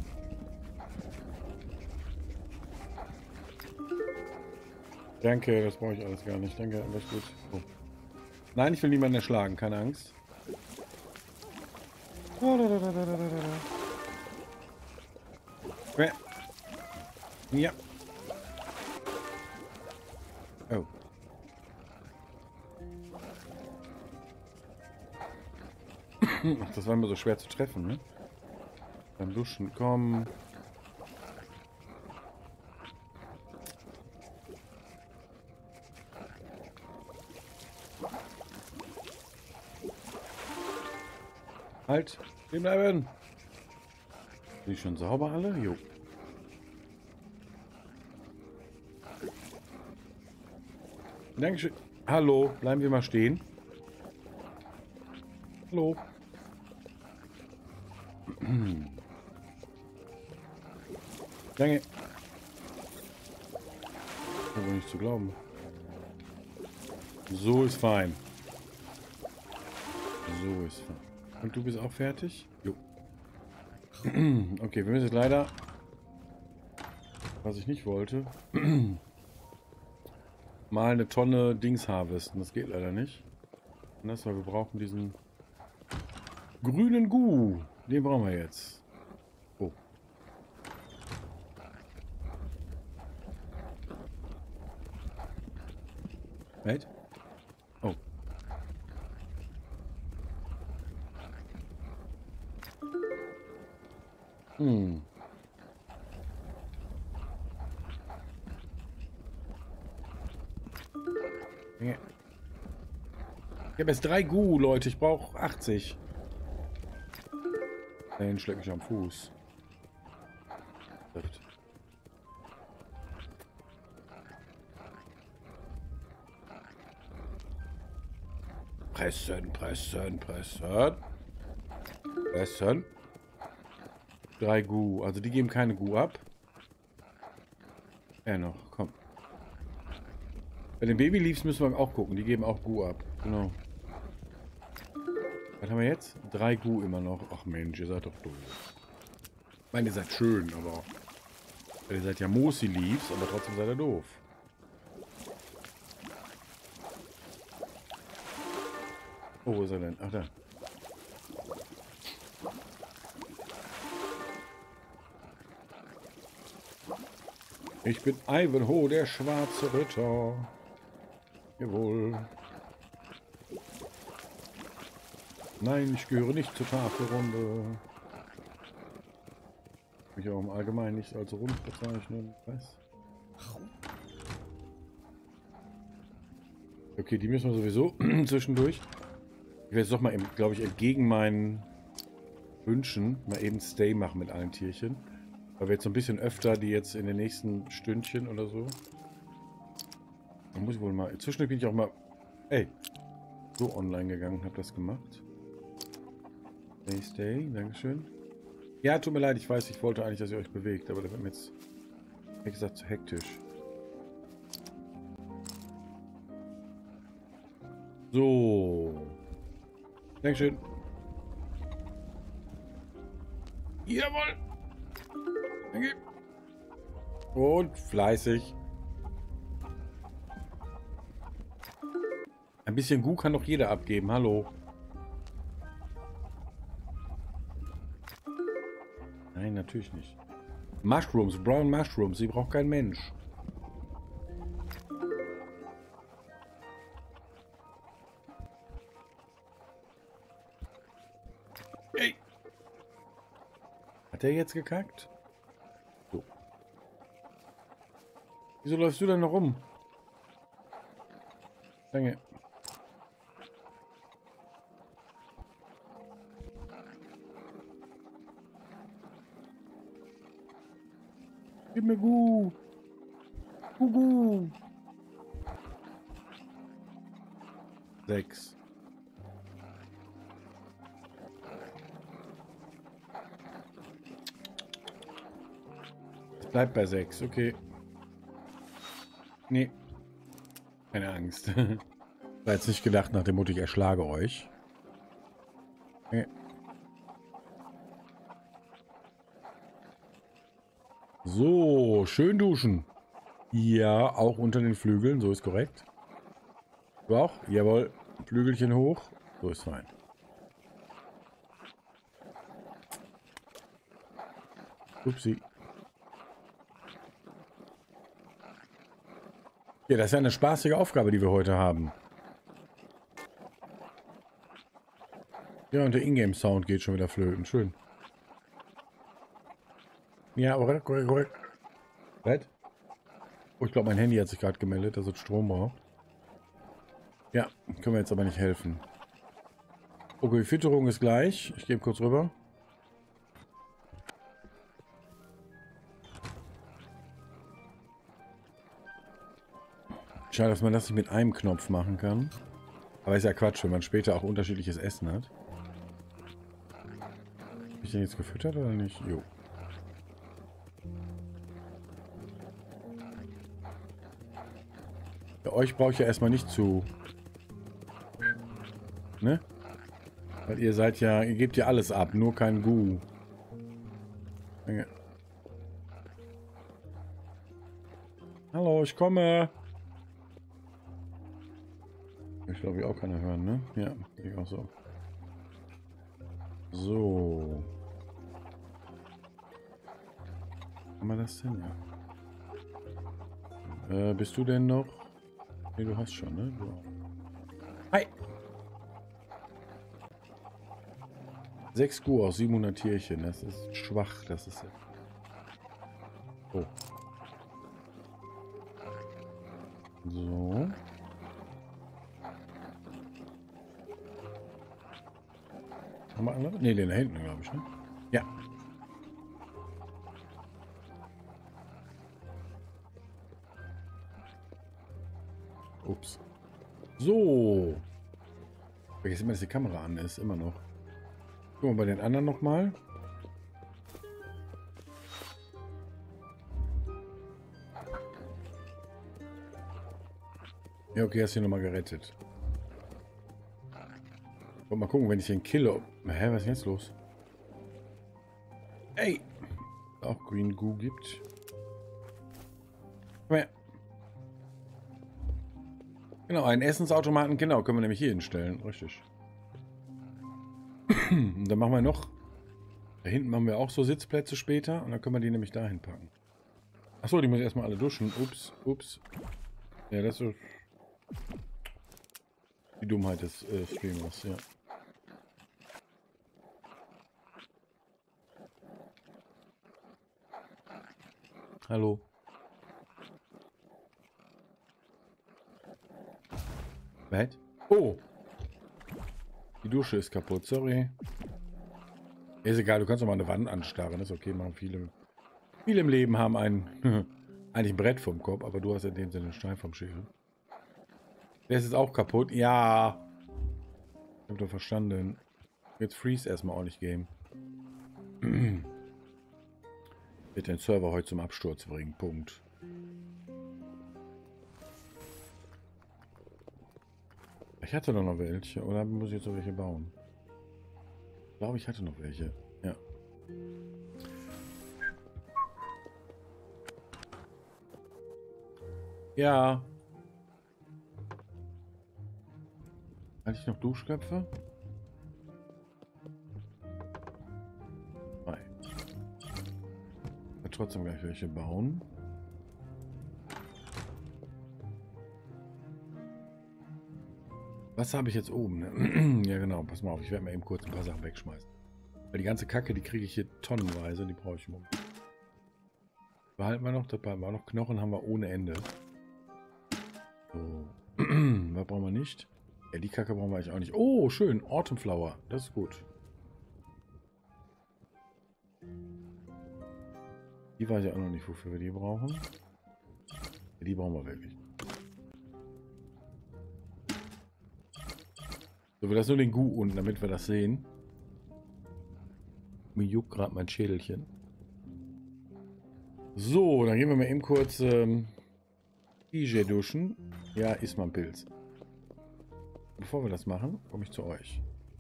Danke, das brauche ich alles gar nicht. Danke, alles gut. Oh. Nein, ich will niemanden erschlagen. Keine Angst. Ja. Oh. Ach, das war immer so schwer zu treffen, ne? Beim Duschen, komm. Halt, stehen bleiben. Sind die schon sauber alle? Jo. Dankeschön. Hallo, bleiben wir mal stehen. Hallo. Danke. Aber nicht zu glauben. So ist fein. So ist fein. Und du bist auch fertig? Jo. Okay, wir müssen jetzt leider, was ich nicht wollte, mal eine Tonne Dings harvesten. Das geht leider nicht. Und das, weil wir brauchen diesen grünen Gu. Den brauchen wir jetzt. Oh. Right? Oh. Hm. Ja. Ich habe jetzt drei Gu, Leute. Ich brauche achtzig. Den schlägt mich am Fuß. Trifft. Pressen, pressen, pressen. Pressen. Drei Gu. Also die geben keine Gu ab. Ja noch, komm. Bei den Babyleaves müssen wir auch gucken. Die geben auch Gu ab. Genau. Was haben wir jetzt? Drei Gu immer noch. Ach Mensch, ihr seid doch doof. Ich meine, ihr seid schön, aber... Ihr seid ja Mosi-Leaves, aber trotzdem seid ihr doof. Oh, wo ist er denn? Ach, da. Ich bin Ivanhoe, der schwarze Ritter. Jawohl. Nein, ich gehöre nicht zur Tafelrunde. Mich auch im Allgemeinen nicht als rund bezeichnen. Was? Okay, die müssen wir sowieso zwischendurch. Ich werde jetzt doch mal, glaube ich, entgegen meinen Wünschen mal eben Stay machen mit allen Tierchen. Weil wir jetzt so ein bisschen öfter die jetzt in den nächsten Stündchen oder so. Da muss ich wohl mal. Zwischendurch bin ich auch mal. Ey. So online gegangen und habe das gemacht. Stay, stay. Dankeschön. Ja, tut mir leid, ich weiß, ich wollte eigentlich, dass ihr euch bewegt, aber das wird mir jetzt, wie gesagt, zu hektisch. So. Dankeschön. Jawohl. Danke. Und fleißig. Ein bisschen Gu kann doch jeder abgeben. Hallo. Nein, natürlich nicht. Mushrooms, Brown Mushrooms, die braucht kein Mensch. Hat der jetzt gekackt? So. Wieso läufst du denn noch rum? Danke. Gib mir Gu. Gugu. Sechs. Es bleibt bei sechs, okay. Nee. Keine Angst. War jetzt nicht gedacht nach dem Motto, ich erschlage euch. Okay. So, schön duschen. Ja, auch unter den Flügeln, so ist korrekt. Du auch? Jawohl. Flügelchen hoch. So ist fein. Upsi. Ja, das ist ja eine spaßige Aufgabe, die wir heute haben. Ja, und der Ingame-Sound geht schon wieder flöten. Schön. Ja, korrekt, korrekt, korrekt. Was? Oh, ich glaube, mein Handy hat sich gerade gemeldet, dass es Strom braucht. Ja, können wir jetzt aber nicht helfen. Okay, Fütterung ist gleich. Ich gehe kurz rüber. Schade, dass man das nicht mit einem Knopf machen kann. Aber ist ja Quatsch, wenn man später auch unterschiedliches Essen hat. Habe ich den jetzt gefüttert oder nicht? Jo. Bei euch brauche ich ja erstmal nicht zu... Ne? Weil ihr seid ja... Ihr gebt ja alles ab, nur kein Gu. Danke. Hallo, ich komme. Ich glaube, ich auch keiner hören, ne? Ja, ich auch so. So. Haben wir das denn? Ja. Äh, bist du denn noch? Ne, du hast schon, ne? Du auch. Hi! sechs Gu aus siebenhundert Tierchen. Das ist schwach, das ist... Oh. So. Haben wir andere? Ne, den da hinten, glaube ich, ne? Ja. Ups. So. Vergessen wir, dass die Kamera an ist, immer noch. Gucken wir bei den anderen nochmal. Ja, okay, hast du nochmal gerettet. Und mal gucken, wenn ich den kille. Hä, was ist jetzt los? Ey! Auch Green Goo gibt. Komm her. Genau, einen Essensautomaten, genau, können wir nämlich hier hinstellen. Richtig. Dann machen wir noch. Da hinten machen wir auch so Sitzplätze später. Und dann können wir die nämlich dahin packen. Achso, die muss ich erstmal alle duschen. Ups, ups. Ja, das ist die Dummheit des äh, Streamers, ja. Hallo. Was? Oh! Die Dusche ist kaputt, sorry. Ist egal, du kannst doch mal eine Wand anstarren, ist okay, machen viele. Viele im Leben haben ein eigentlich ein Brett vom Kopf, aber du hast in dem Sinne einen Stein vom Schädel. Der ist jetzt auch kaputt. Ja. Ich hab doch verstanden. Jetzt freeze erstmal ordentlich Game. Wird den Server heute zum Absturz bringen. Punkt. Ich hatte doch noch welche. Oder muss ich jetzt noch welche bauen? Ich glaube, ich hatte noch welche. Ja. Ja. Hatte ich noch Duschköpfe? Nein. Ich werde trotzdem gleich welche bauen. Was habe ich jetzt oben? Ne? Ja genau, pass mal auf, ich werde mal eben kurz ein paar Sachen wegschmeißen. Weil die ganze Kacke, die kriege ich hier tonnenweise. Die brauche ich morgen. Behalten wir noch. Das behalten wir noch. Knochen haben wir ohne Ende. So. Was brauchen wir nicht? Ja, die Kacke brauchen wir eigentlich auch nicht. Oh, schön. Autumn Flower. Das ist gut. Die weiß ich auch noch nicht, wofür wir die brauchen. Ja, die brauchen wir wirklich. So, wir lassen nur den Gu unten, damit wir das sehen. Mir juckt gerade mein Schädelchen. So, dann gehen wir mal eben kurz ähm, I J duschen. Ja, ist mal ein Pilz. Bevor wir das machen, komme ich zu euch.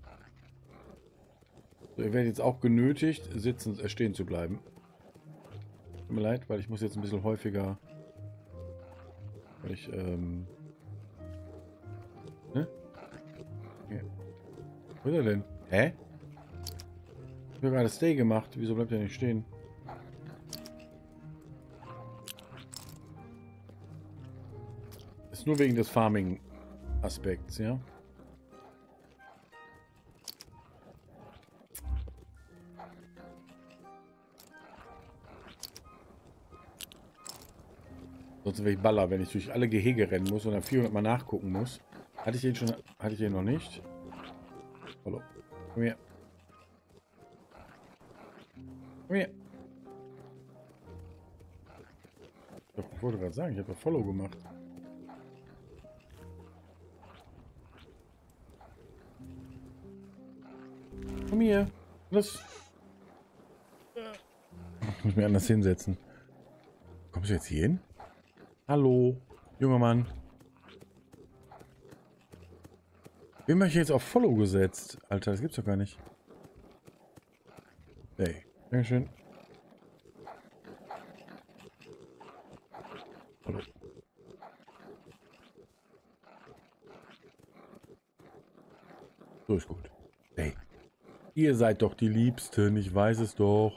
So, ihr werdet jetzt auch genötigt, sitzen, äh, stehen zu bleiben. Tut mir leid, weil ich muss jetzt ein bisschen häufiger... Weil ich, ähm... Ne? Okay. Wo ist er denn? Hä? Ich habe gerade Stay gemacht. Wieso bleibt er nicht stehen? Ist nur wegen des Farming-Aspekts, ja? Sonst wäre ich Baller, wenn ich durch alle Gehege rennen muss und dann vierhundert Mal nachgucken muss. Hatte ich den schon? Hatte ich den noch nicht? Hallo. Komm her. Komm her. Ich wollte gerade sagen, ich habe doch Follow gemacht. Komm hier. Was? Ich muss mich anders hinsetzen. Kommst du jetzt hier hin? Hallo, junger Mann. Wem habe ich jetzt auf Follow gesetzt? Alter, das gibt's doch gar nicht. Hey, Dankeschön. Hallo. So ist gut. Hey, ihr seid doch die Liebsten, ich weiß es doch.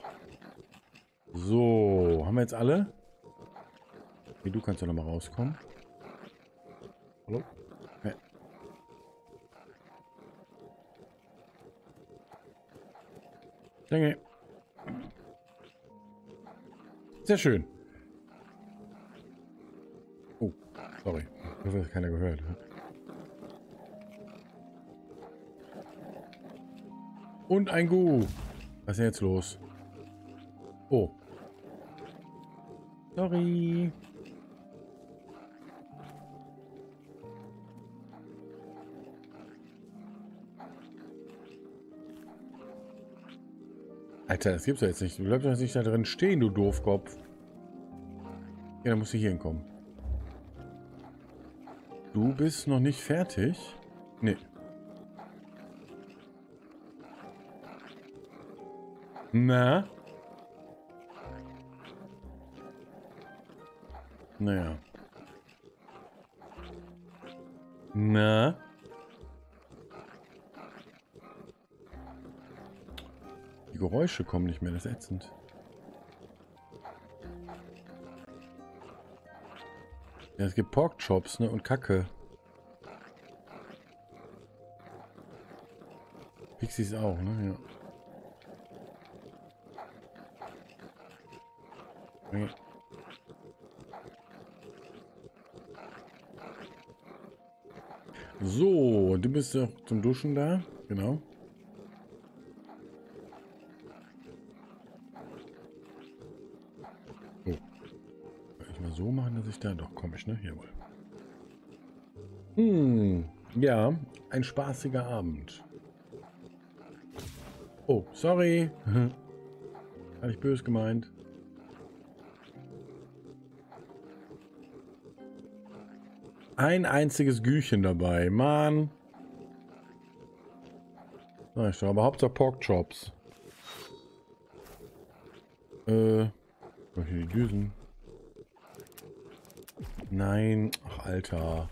So, haben wir jetzt alle? Okay, du kannst doch noch mal rauskommen. Hallo? Ja. Danke. Sehr schön. Oh, sorry. Ich hoffe, das hat keiner gehört. Und ein Gu. Was ist denn jetzt los? Oh. Sorry. Alter, das gibt's ja jetzt nicht. Du bleibst doch jetzt nicht da drin stehen, du Doofkopf. Ja, dann musst du hier hinkommen. Du bist noch nicht fertig? Nee. Na? Naja. Na? Die Geräusche kommen nicht mehr, das ist ätzend. Ja, es gibt Porkchops, ne, und Kacke. Pixies auch, ne, ja. Okay. So, du bist doch zum Duschen da, genau. So machen, dass ich da doch komisch, ne? Jawohl. Hm, ja, ein spaßiger Abend. Oh, sorry. Habe ich böse gemeint. Ein einziges Güchen dabei, Mann. Na, ich aber Hauptsache Porkchops. Äh, hier die Düsen. Nein, ach Alter.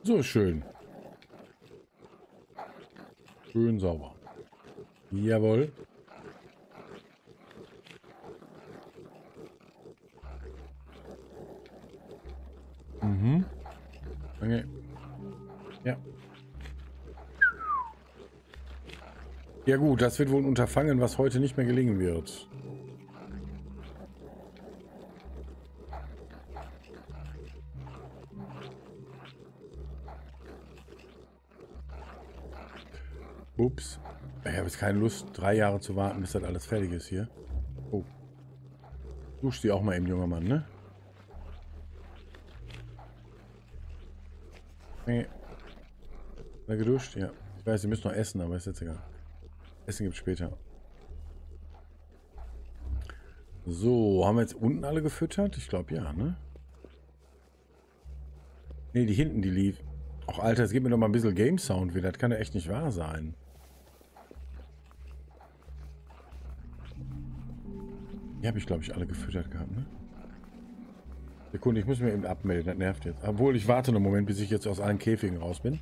So ist schön. Schön sauber. Jawohl. Mhm. Okay. Ja. Ja gut, das wird wohl ein Unterfangen, was heute nicht mehr gelingen wird. Ups. Ich habe jetzt keine Lust, drei Jahre zu warten, bis das alles fertig ist hier. Oh. Dusch die auch mal eben, junger Mann, ne? Nee. Na, geduscht? Ja. Ich weiß, Sie müssen noch essen, aber ist jetzt egal. Essen gibt es später. So, haben wir jetzt unten alle gefüttert? Ich glaube ja, ne? Ne, die hinten, die lief. Ach, Alter, es gibt mir noch mal ein bisschen Game Sound wieder. Das kann ja echt nicht wahr sein. Die habe ich, glaube ich, alle gefüttert gehabt, ne? Sekunde, ich muss mir eben abmelden. Das nervt jetzt. Obwohl, ich warte noch einen Moment, bis ich jetzt aus allen Käfigen raus bin.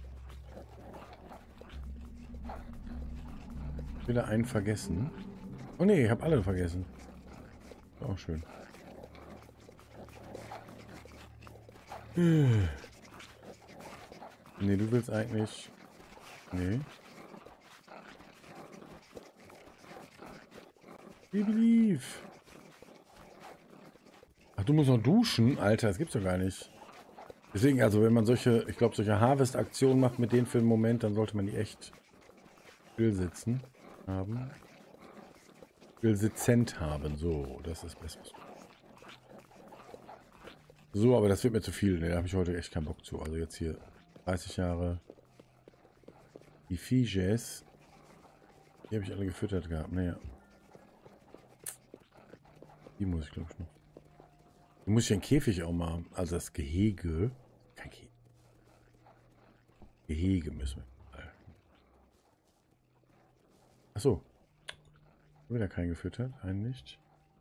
Wieder einen vergessen. Oh ne, ich habe alle vergessen. Auch schön. Ne, du willst eigentlich... Nee. Lief. Ach, du musst noch duschen? Alter, das gibt's doch gar nicht. Deswegen, also wenn man solche, ich glaube, solche Harvest-Aktionen macht mit denen für einen Moment, dann sollte man die echt still sitzen haben. Still sitzend haben. So, das ist besser. So, aber das wird mir zu viel. Ne, da habe ich heute echt keinen Bock zu. Also jetzt hier dreißig Jahre. Die Fijes. Die habe ich alle gefüttert gehabt. Naja. Die muss ich, glaube ich, noch. Die muss ich den Käfig auch mal. Also das Gehege. Kein Käfig. Gehege müssen wir. Achso. Wieder keinen gefüttert. Einen nicht.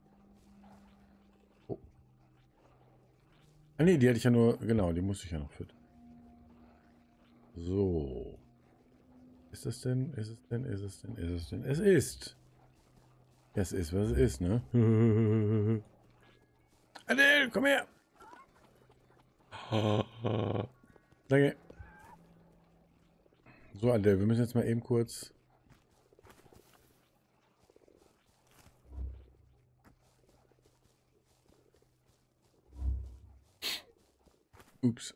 Oh. Ah ne, die hatte ich ja nur. Genau, die musste ich ja noch füttern. So. Ist es denn? Ist es denn? Ist es denn? Ist es denn? Es ist. Es ist, was es ist, ne? Adele, komm her! Danke. So, Adele, wir müssen jetzt mal eben kurz... Ups.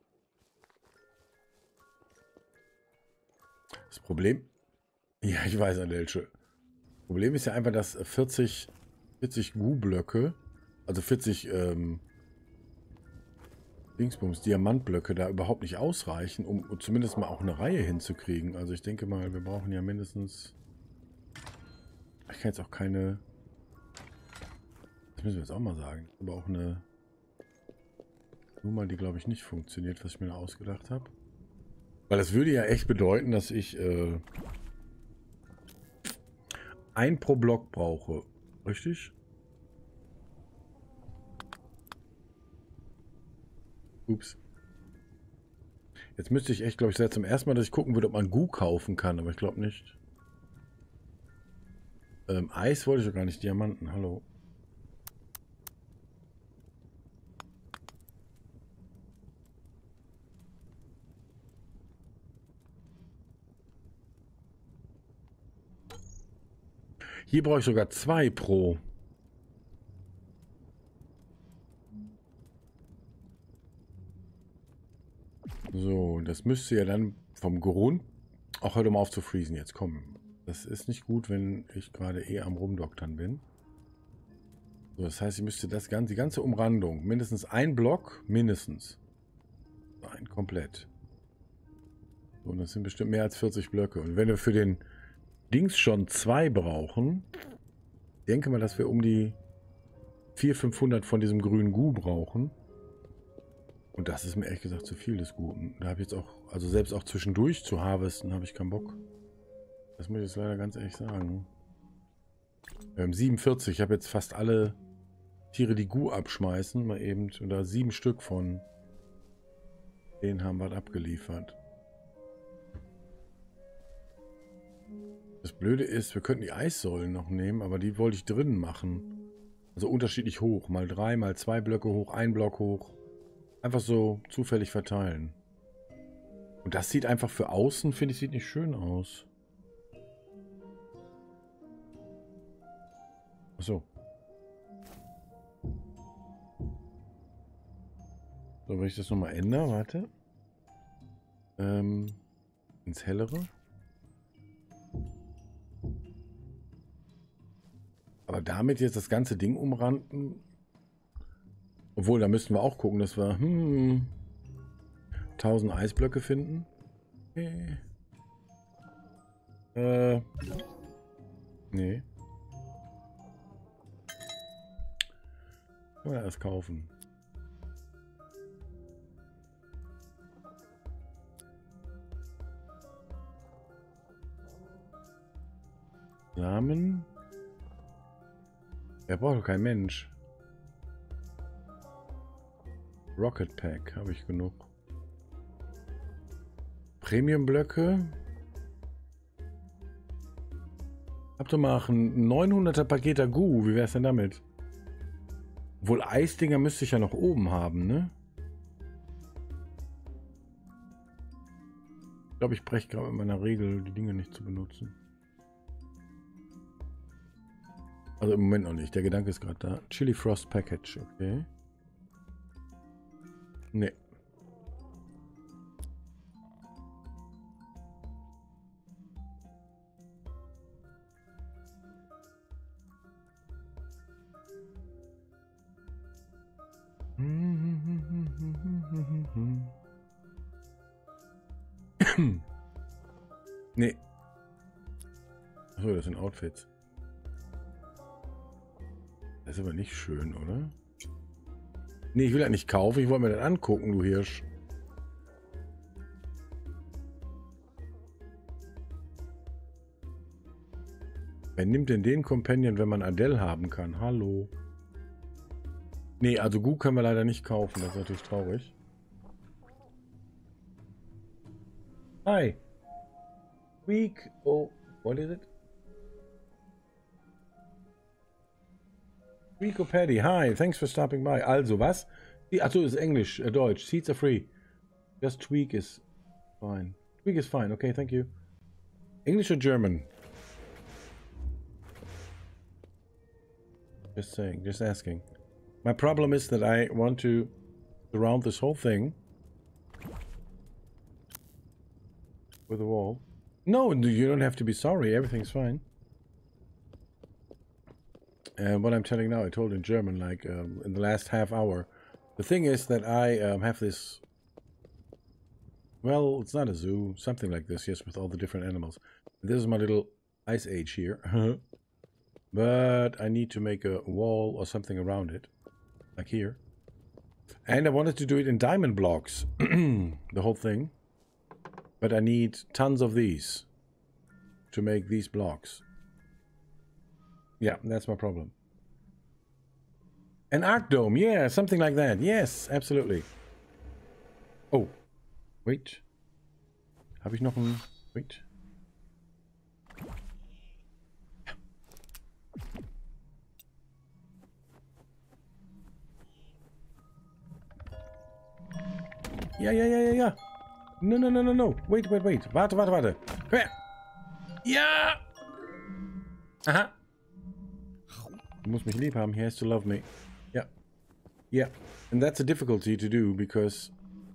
Das Problem... Ja, ich weiß, Adele. Problem ist ja einfach, dass vierzig, vierzig Gu-Blöcke, also vierzig ähm, Dingsbums, Diamantblöcke da überhaupt nicht ausreichen, um zumindest mal auch eine Reihe hinzukriegen. Also ich denke mal, wir brauchen ja mindestens... Ich kann jetzt auch keine... Das müssen wir jetzt auch mal sagen. Aber auch eine Nummer, die glaube ich nicht funktioniert, was ich mir da ausgedacht habe. Weil das würde ja echt bedeuten, dass ich... Äh, ein pro Block brauche. Richtig? Ups. Jetzt müsste ich echt, glaube ich, seit zum ersten Mal, dass ich gucken würde, ob man Gu kaufen kann, aber ich glaube nicht. Ähm, Eis wollte ich doch gar nicht. Diamanten, hallo. Hier brauche ich sogar zwei pro. So, das müsste ja dann vom Grund... Auch hör doch mal auf zu freezen jetzt, komm. Das ist nicht gut, wenn ich gerade eh am Rumdoktern bin. So, das heißt, ich müsste das ganze, die ganze Umrandung, mindestens ein Block, mindestens. Nein, komplett. So, und das sind bestimmt mehr als vierzig Blöcke. Und wenn wir für den Dings schon zwei brauchen, denke mal, dass wir um die vierhundert, fünfhundert von diesem grünen Gu brauchen. Und das ist mir ehrlich gesagt zu viel des Guten. Da habe ich jetzt auch, also selbst auch zwischendurch zu harvesten, habe ich keinen Bock. Das muss ich jetzt leider ganz ehrlich sagen. Wir haben siebenundvierzig, ich habe jetzt fast alle Tiere, die Gu abschmeißen, mal eben, oder sieben Stück von. Den haben wir abgeliefert. Das Blöde ist, wir könnten die Eissäulen noch nehmen, aber die wollte ich drinnen machen. Also unterschiedlich hoch. Mal drei, mal zwei Blöcke hoch, ein Block hoch. Einfach so zufällig verteilen. Und das sieht einfach für außen, finde ich, sieht nicht schön aus. Achso. So, wenn ich das nochmal ändere, warte. Ähm, ins Hellere. Aber damit jetzt das ganze Ding umranden. Obwohl, da müssten wir auch gucken, dass wir hm, tausend Eisblöcke finden. Okay. Äh. Nee. Können wir erst kaufen. Samen. Er braucht doch kein Mensch. Rocket Pack habe ich genug. Premium-Blöcke. Habt ihr mal ein neunhunderter Paketer Gu. Wie wäre es denn damit? Wohl Eisdinger müsste ich ja noch oben haben, ne? Ich glaube, ich breche gerade mit meiner Regel, die Dinge nicht zu benutzen. Also im Moment noch nicht. Der Gedanke ist gerade da. Chili Frost Package, okay. Ne. Nee. Achso, das sind Outfits. Das ist aber nicht schön, oder? Nee, ich will das nicht kaufen. Ich wollte mir das angucken, du Hirsch. Wer nimmt denn den Companion, wenn man Adele haben kann? Hallo. Nee, also Gu können wir leider nicht kaufen. Das ist natürlich traurig. Hi. Week. Oh, what is it? Rico Paddy, hi, thanks for stopping by. Also, was? Achso, ist Englisch, äh, Deutsch. Seats are free. Just tweak is fine. Tweak is fine, okay, thank you. English or German? Just saying, just asking. My problem is that I want to surround this whole thing with a wall. No, you don't have to be sorry, everything's fine. And what I'm telling now, I told in German, like um, in the last half hour. The thing is that I um, have this, well, it's not a zoo, something like this, yes, with all the different animals. This is my little ice age here. But I need to make a wall or something around it, like here. And I wanted to do it in diamond blocks, the whole thing. But I need tons of these to make these blocks. Yeah, that's my problem. An arc dome, yeah, something like that. Yes, absolutely. Oh, wait. Habe ich noch ein... Wait. Ja, ja, ja, ja, ja. No, no, no, no, no. Wait, wait, wait. Warte, warte, warte. Komm her. Ja! Aha. Du musst mich lieb haben. He has to love me. Yeah. Yeah. And that's a difficulty to do because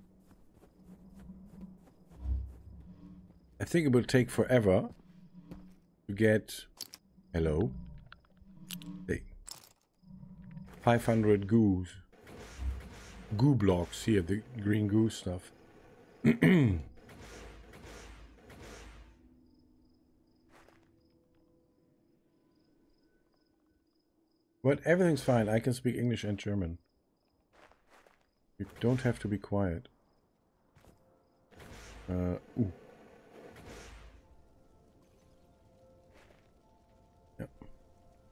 I think it will take forever to get... Hello? Hey. five hundred goos. Goo blocks here, the green goo stuff. But everything's fine. I can speak English and German. You don't have to be quiet. Uh, ooh. Yep.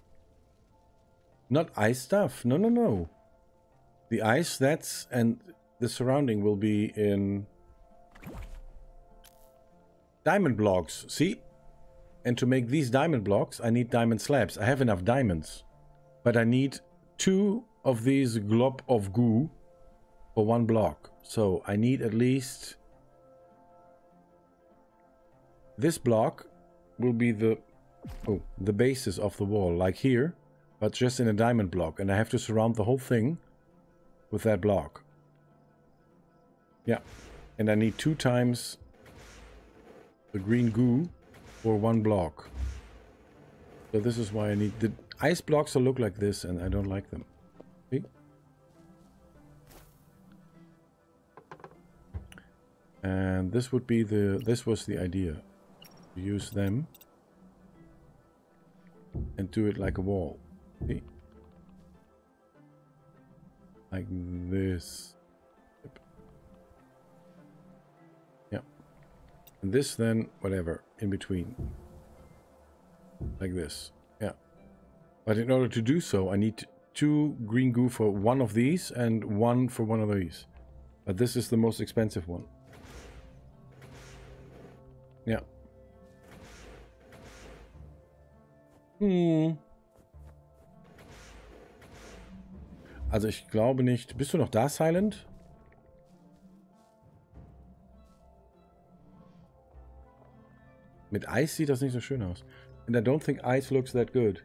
Not ice stuff. No, no, no. The ice, that's... And the surrounding will be in diamond blocks. See? And to make these diamond blocks, I need diamond slabs. I have enough diamonds. But I need two of these glob of goo for one block. So I need at least... This block will be the... Oh, the basis of the wall, like here. But just in a diamond block. And I have to surround the whole thing with that block. Yeah. And I need two times the green goo for one block. So this is why I need... The ice blocks will look like this, and I don't like them. See? And this would be the... This was the idea. Use them. And do it like a wall. See? Like this. Yep. Yeah. And this then, whatever, in between. Like this. Yeah. But in order to do so, I need two green goo for one of these and one for one of these. But this is the most expensive one. Ja. Hm. Also ich glaube nicht. Bist du noch da, Silent? Mit Eis sieht das nicht so schön aus. And I don't think ice looks that good.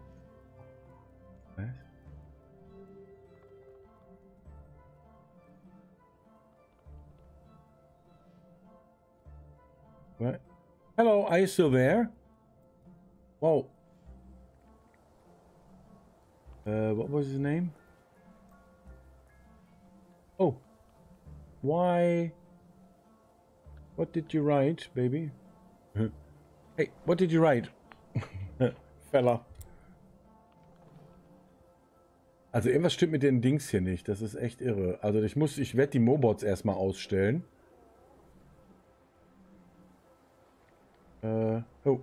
Was? What? Hello, are you still there? Whoa. Uh, what was his name? Oh. Why? What did you write, baby? Hey, what did you write? Fella. Also irgendwas stimmt mit den Dings hier nicht. Das ist echt irre. Also ich muss, ich werde die Mobots erstmal ausstellen. Äh, oh.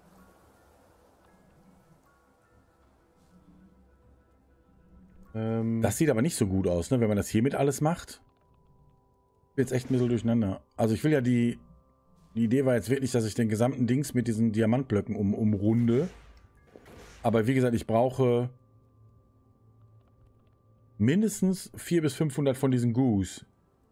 Ähm, das sieht aber nicht so gut aus, ne? Wenn man das hiermit alles macht. Jetzt echt ein bisschen durcheinander. Also ich will ja die... Die Idee war jetzt wirklich, dass ich den gesamten Dings mit diesen Diamantblöcken um, umrunde. Aber wie gesagt, ich brauche mindestens vierhundert bis fünfhundert von diesen Goos.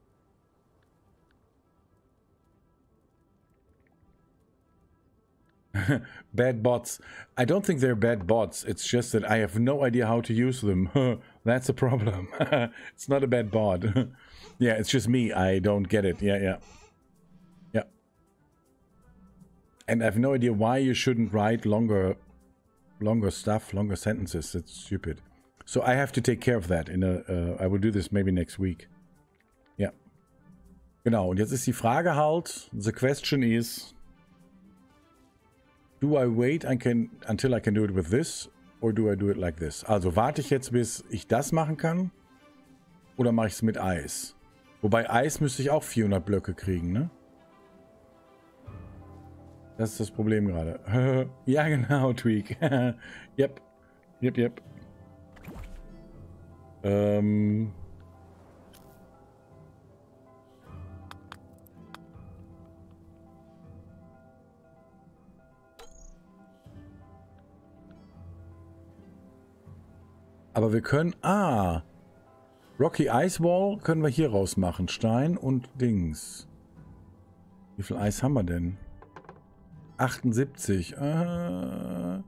Bad bots. I don't think they're bad bots. It's just that I have no idea how to use them. That's a problem. It's not a bad bot. Yeah, it's just me. I don't get it. Yeah, yeah. Yeah. And I have no idea why you shouldn't write longer longer stuff, longer sentences. It's stupid. So I have to take care of that. In a, uh, I will do this maybe next week. Ja. Genau, und jetzt ist die Frage halt, the question is, do I wait I can, until I can do it with this, or do I do it like this? Also warte ich jetzt, bis ich das machen kann, oder mache ich es mit Eis? Wobei Eis müsste ich auch vierhundert Blöcke kriegen, ne? Das ist das Problem gerade. Ja, genau, Tweak. Yep. Yep, yep. Ähm... Aber wir können... Ah! Rocky Ice Wall können wir hier raus machen. Stein und Dings. Wie viel Eis haben wir denn? achtundsiebzig. Ah.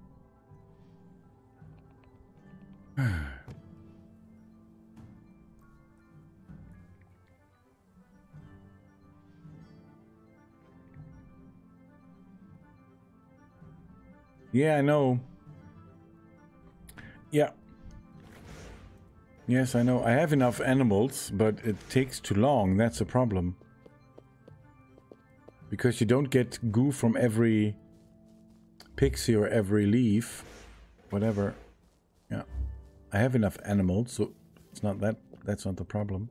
Yeah, I know. Yeah. Yes, I know. I have enough animals, but it takes too long. That's a problem. Because you don't get goo from every pixie or every leaf. Whatever. Yeah. I have enough animals, so it's not that, that's not the problem.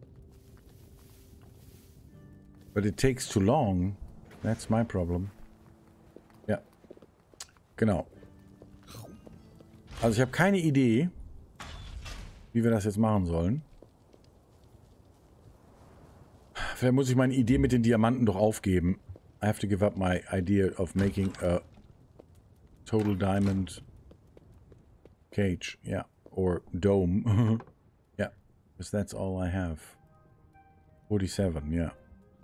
But it takes too long. That's my problem. Ja. Genau. Also ich habe keine Idee, wie wir das jetzt machen sollen. Vielleicht muss ich meine Idee mit den Diamanten doch aufgeben. I have to give up my idea of making a total diamond cage. Yeah. Or dome. Yeah. Because that's all I have. forty-seven, ja.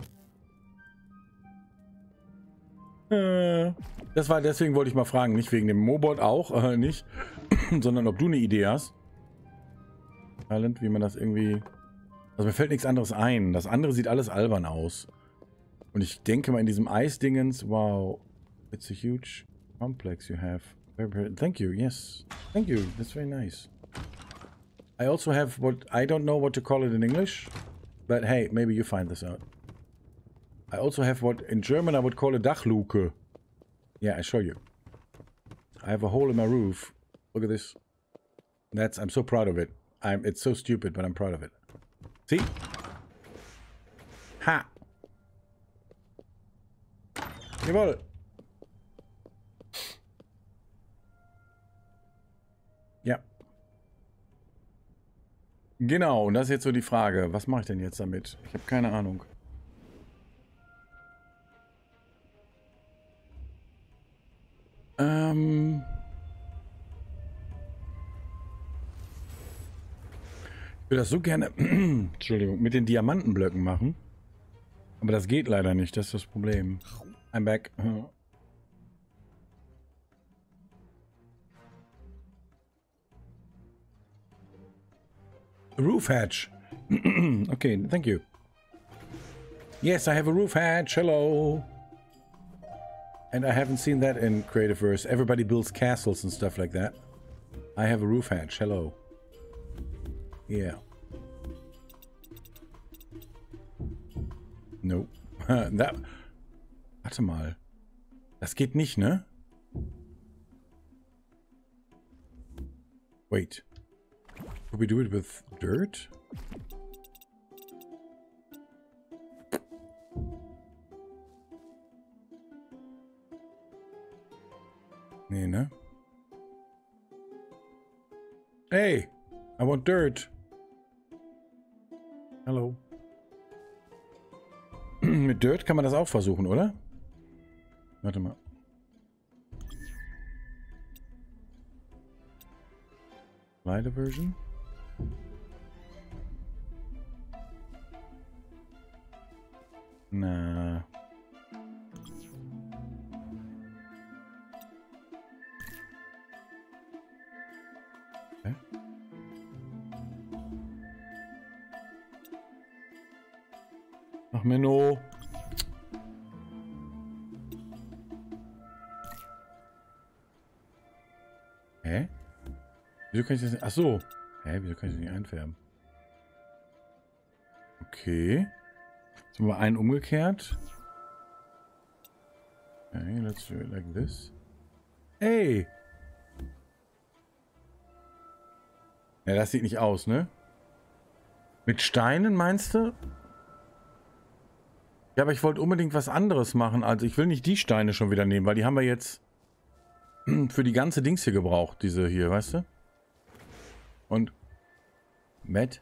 Äh, das war, deswegen wollte ich mal fragen. Nicht wegen dem Mobot auch, äh, nicht. Sondern ob du eine Idee hast. Talent, wie man das irgendwie... Also mir fällt nichts anderes ein. Das andere sieht alles albern aus. Und ich denke mal in diesem Eisdingens, wow, it's a huge complex you have. Thank you, yes. Thank you, that's very nice. I also have what, I don't know what to call it in English, but hey, maybe you find this out. I also have what in German I would call a Dachluke. Yeah, I show you. I have a hole in my roof. Look at this. That's, I'm so proud of it. I'm, it's so stupid, but I'm proud of it. See? Ha! Jawohl. Ja. Genau, und das ist jetzt so die Frage. Was mache ich denn jetzt damit? Ich habe keine Ahnung. Ähm... Ich will das so gerne, Entschuldigung, mit den Diamantenblöcken machen. Aber das geht leider nicht, das ist das Problem. I'm back. Roof hatch. Okay, thank you. Yes, I have a roof hatch. Hello. And I haven't seen that in Creativeverse. Everybody builds castles and stuff like that. I have a roof hatch. Hello. Yeah. Nope. That, warte mal. Das geht nicht, ne? Wait. Could we do it with dirt? Nee, ne? Hey! I want dirt! Hallo. Mit Dirt kann man das auch versuchen, oder? Warte mal. Lighter Version. Na. Hä? Ach, Menno. Hä? Wieso kann ich das nicht... Ach so. Hä? Wieso kann ich das nicht einfärben? Okay. Jetzt haben wir einen umgekehrt. Okay, let's do it like this. Hey! Ja, das sieht nicht aus, ne? Mit Steinen, meinst du? Ja, aber ich wollte unbedingt was anderes machen. Also ich will nicht die Steine schon wieder nehmen, weil die haben wir jetzt für die ganze Dings hier gebraucht. Diese hier, weißt du? Und Matt?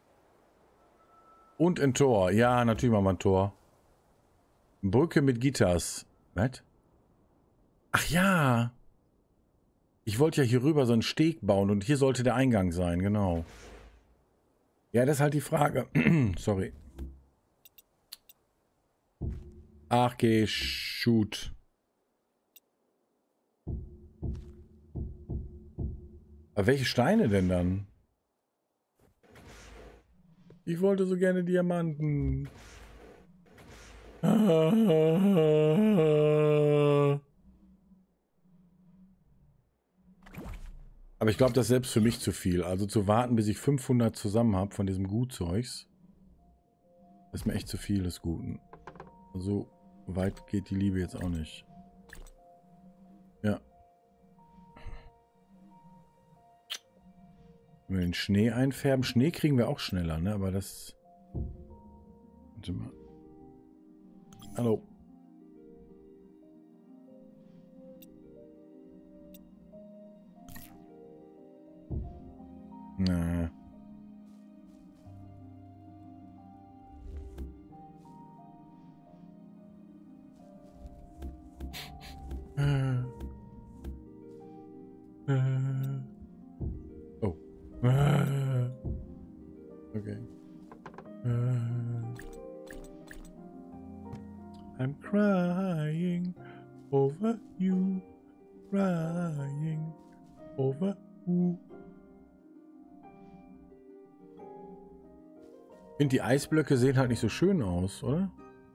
Und ein Tor. Ja, natürlich machen wir ein Tor. Brücke mit Gitters. Was? Ach ja. Ich wollte ja hier rüber so einen Steg bauen und hier sollte der Eingang sein, genau. Ja, das ist halt die Frage. Sorry. Ach, geh, shoot. Aber welche Steine denn dann? Ich wollte so gerne Diamanten. Aber ich glaube, das ist selbst für mich zu viel. Also zu warten, bis ich fünfhundert zusammen habe von diesem Gutzeugs, das ist mir echt zu viel des Guten. So weit geht die Liebe jetzt auch nicht. Ja. Wenn wir den Schnee einfärben. Schnee kriegen wir auch schneller, ne? Aber das... Warte mal. Hallo. Na. Ah. Okay. Ah. I'm crying over you. Crying over you. Ich finde, die Eisblöcke sehen halt nicht so schön aus, oder?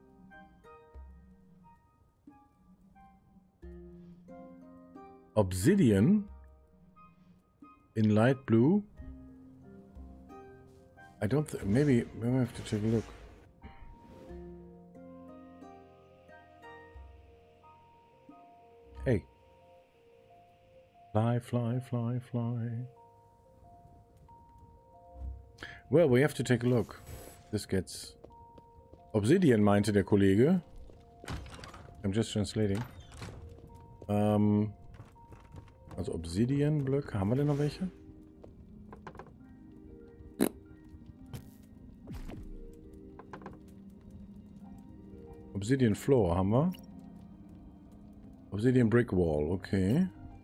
Obsidian in light blue. I don't think, maybe, maybe I have to take a look. Hey. Fly, fly, fly, fly. Well, we have to take a look. This gets... Obsidian meinte der Kollege. I'm just translating. Ähm... Also Obsidian-Blöcke. Haben wir denn noch welche? Obsidian Floor haben wir. Obsidian Brick Wall, okay.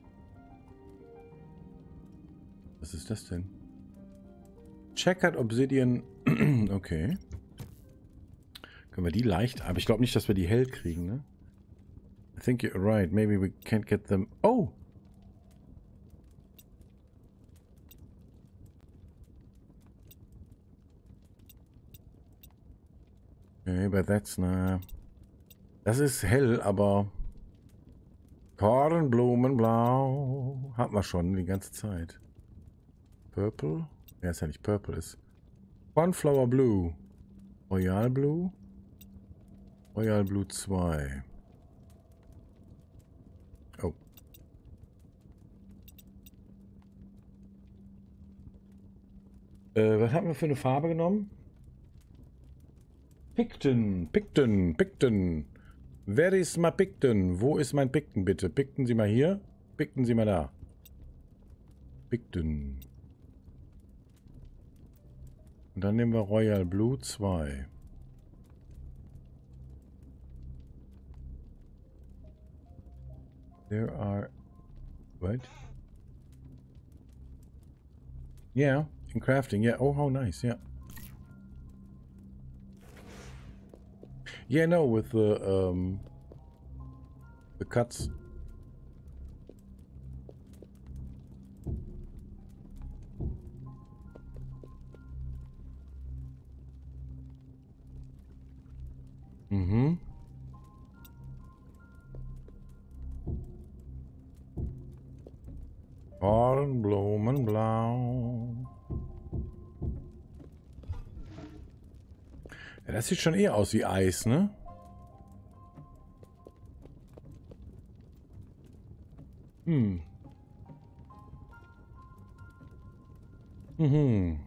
Was ist das denn? Checkered Obsidian. Okay. Können wir die leicht... Aber ich glaube nicht, dass wir die hell kriegen, ne? I think you're right. Maybe we can't get them... Oh! Okay, but that's not... Das ist hell, aber... Kornblumenblau. Hat man schon die ganze Zeit. Purple? Ja, ist ja nicht Purple, ist... Cornflower Blue. Royal Blue. Royal Blue zwei. Oh. Äh, was haben wir für eine Farbe genommen? Picton, Picton, Picton. Where is my Picton? Wo ist mein Picton, bitte? Picton Sie mal hier. Picton Sie mal da. Picton. Und dann nehmen wir Royal Blue zwei. There are... What? Yeah, in crafting. Yeah, oh, how nice, yeah. Yeah, no, with the, um... the cuts. Mhm. Kornblumenblau. Ja, das sieht schon eher aus wie Eis, ne? Hm. Mhm.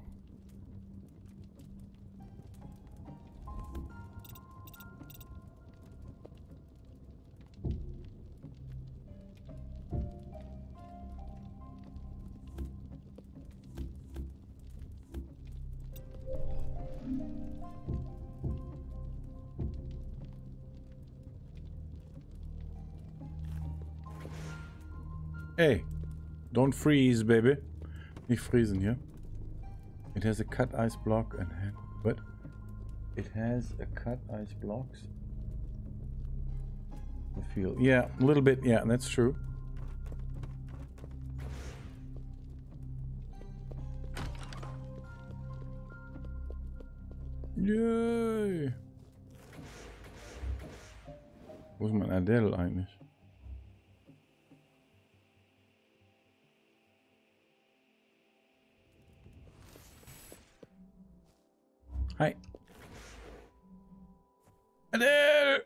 Hey, don't freeze, baby. Nicht friesen hier. It has a cut ice block and what? It has a cut ice blocks. The feel, yeah, a little bit. Yeah, that's true. Yay! Wo ist mein Adele eigentlich? Hi. Adele!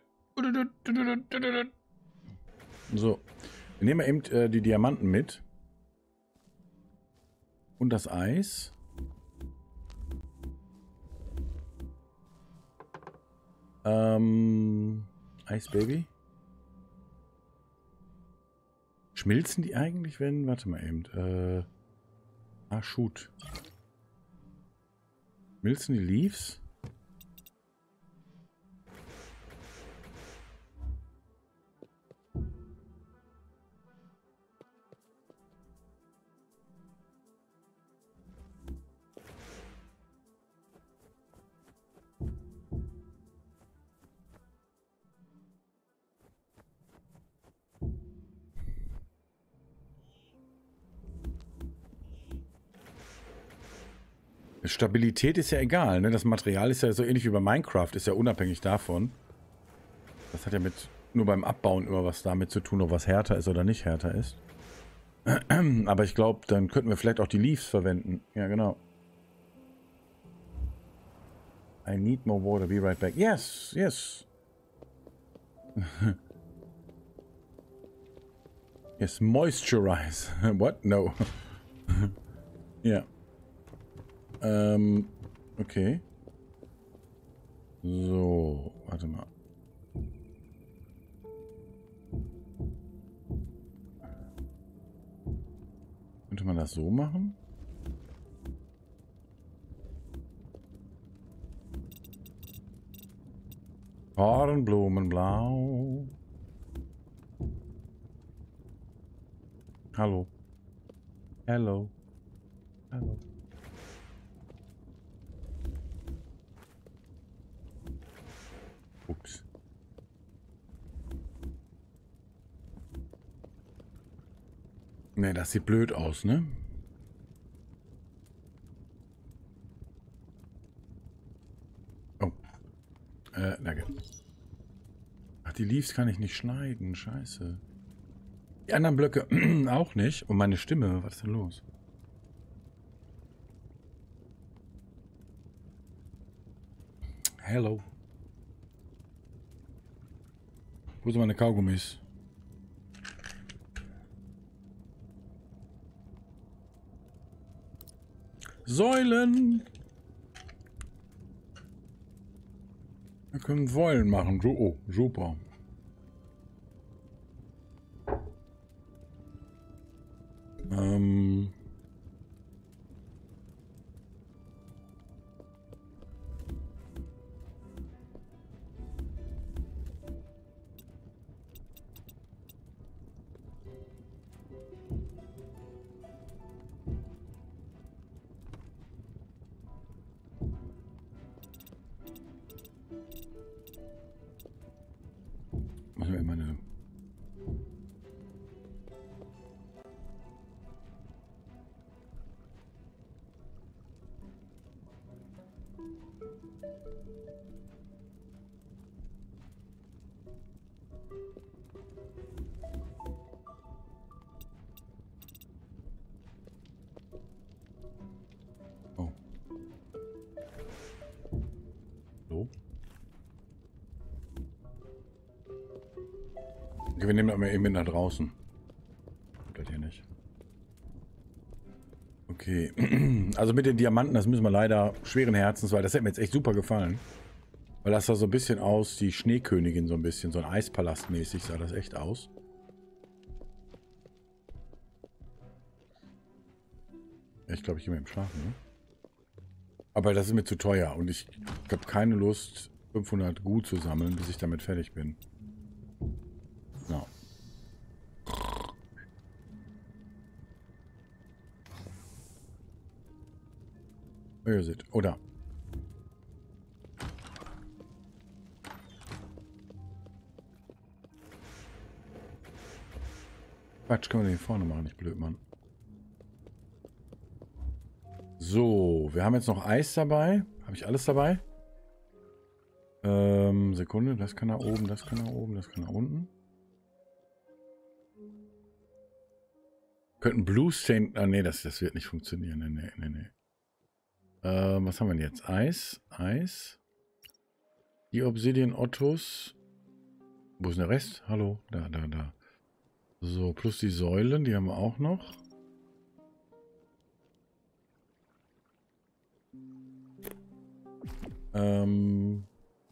So. Wir nehmen eben äh, die Diamanten mit. Und das Eis. Ähm... Eisbaby. Schmilzen die eigentlich, wenn... Warte mal eben. Äh... Ah, shoot. Schmilzen die Leaves? Stabilität ist ja egal, ne? Das Material ist ja so ähnlich wie bei Minecraft, ist ja unabhängig davon. Das hat ja mit nur beim Abbauen immer was damit zu tun, ob was härter ist oder nicht härter ist. Aber ich glaube, dann könnten wir vielleicht auch die Leaves verwenden. Ja, genau. I need more water, be right back. Yes, yes. Yes, moisturize. What? No. Ja. Ähm, okay. So, warte mal. Könnte man das so machen? Kornblumenblau. Hallo. Hello. Hallo. Ups. Ne, das sieht blöd aus, ne? Oh. Äh, danke. Ach, die Leaves kann ich nicht schneiden. Scheiße. Die anderen Blöcke auch nicht. Und meine Stimme, was ist denn los? Hello. Wo sind meine Kaugummis? Säulen! Wir können Säulen machen. Oh, super. Ähm... Machen wir meine... Oh. So. Okay, wir nehmen das mal eben mit nach draußen. Das hier nicht. Okay. Also mit den Diamanten, das müssen wir leider schweren Herzens, weil das hätte mir jetzt echt super gefallen. Weil das sah so ein bisschen aus, die Schneekönigin so ein bisschen, so ein Eispalast mäßig sah das echt aus. Ich glaube, ich gehe mal im Schlafen, ne? Aber das ist mir zu teuer und ich habe keine Lust, fünfhundert Gut zu sammeln, bis ich damit fertig bin. No. Where is it? Oder? Quatsch, können wir den vorne machen, nicht blöd, Mann. So, wir haben jetzt noch Eis dabei. Habe ich alles dabei? Ähm, Sekunde, das kann nach oben, das kann nach oben, das kann nach unten. Könnten Blue Stain... Ah, nee, das, das wird nicht funktionieren. Nee, nee, nee, nee. Ähm, was haben wir denn jetzt? Eis, Eis. Die Obsidian Ottos. Wo ist der Rest? Hallo, da, da, da. So, plus die Säulen, die haben wir auch noch. Ähm...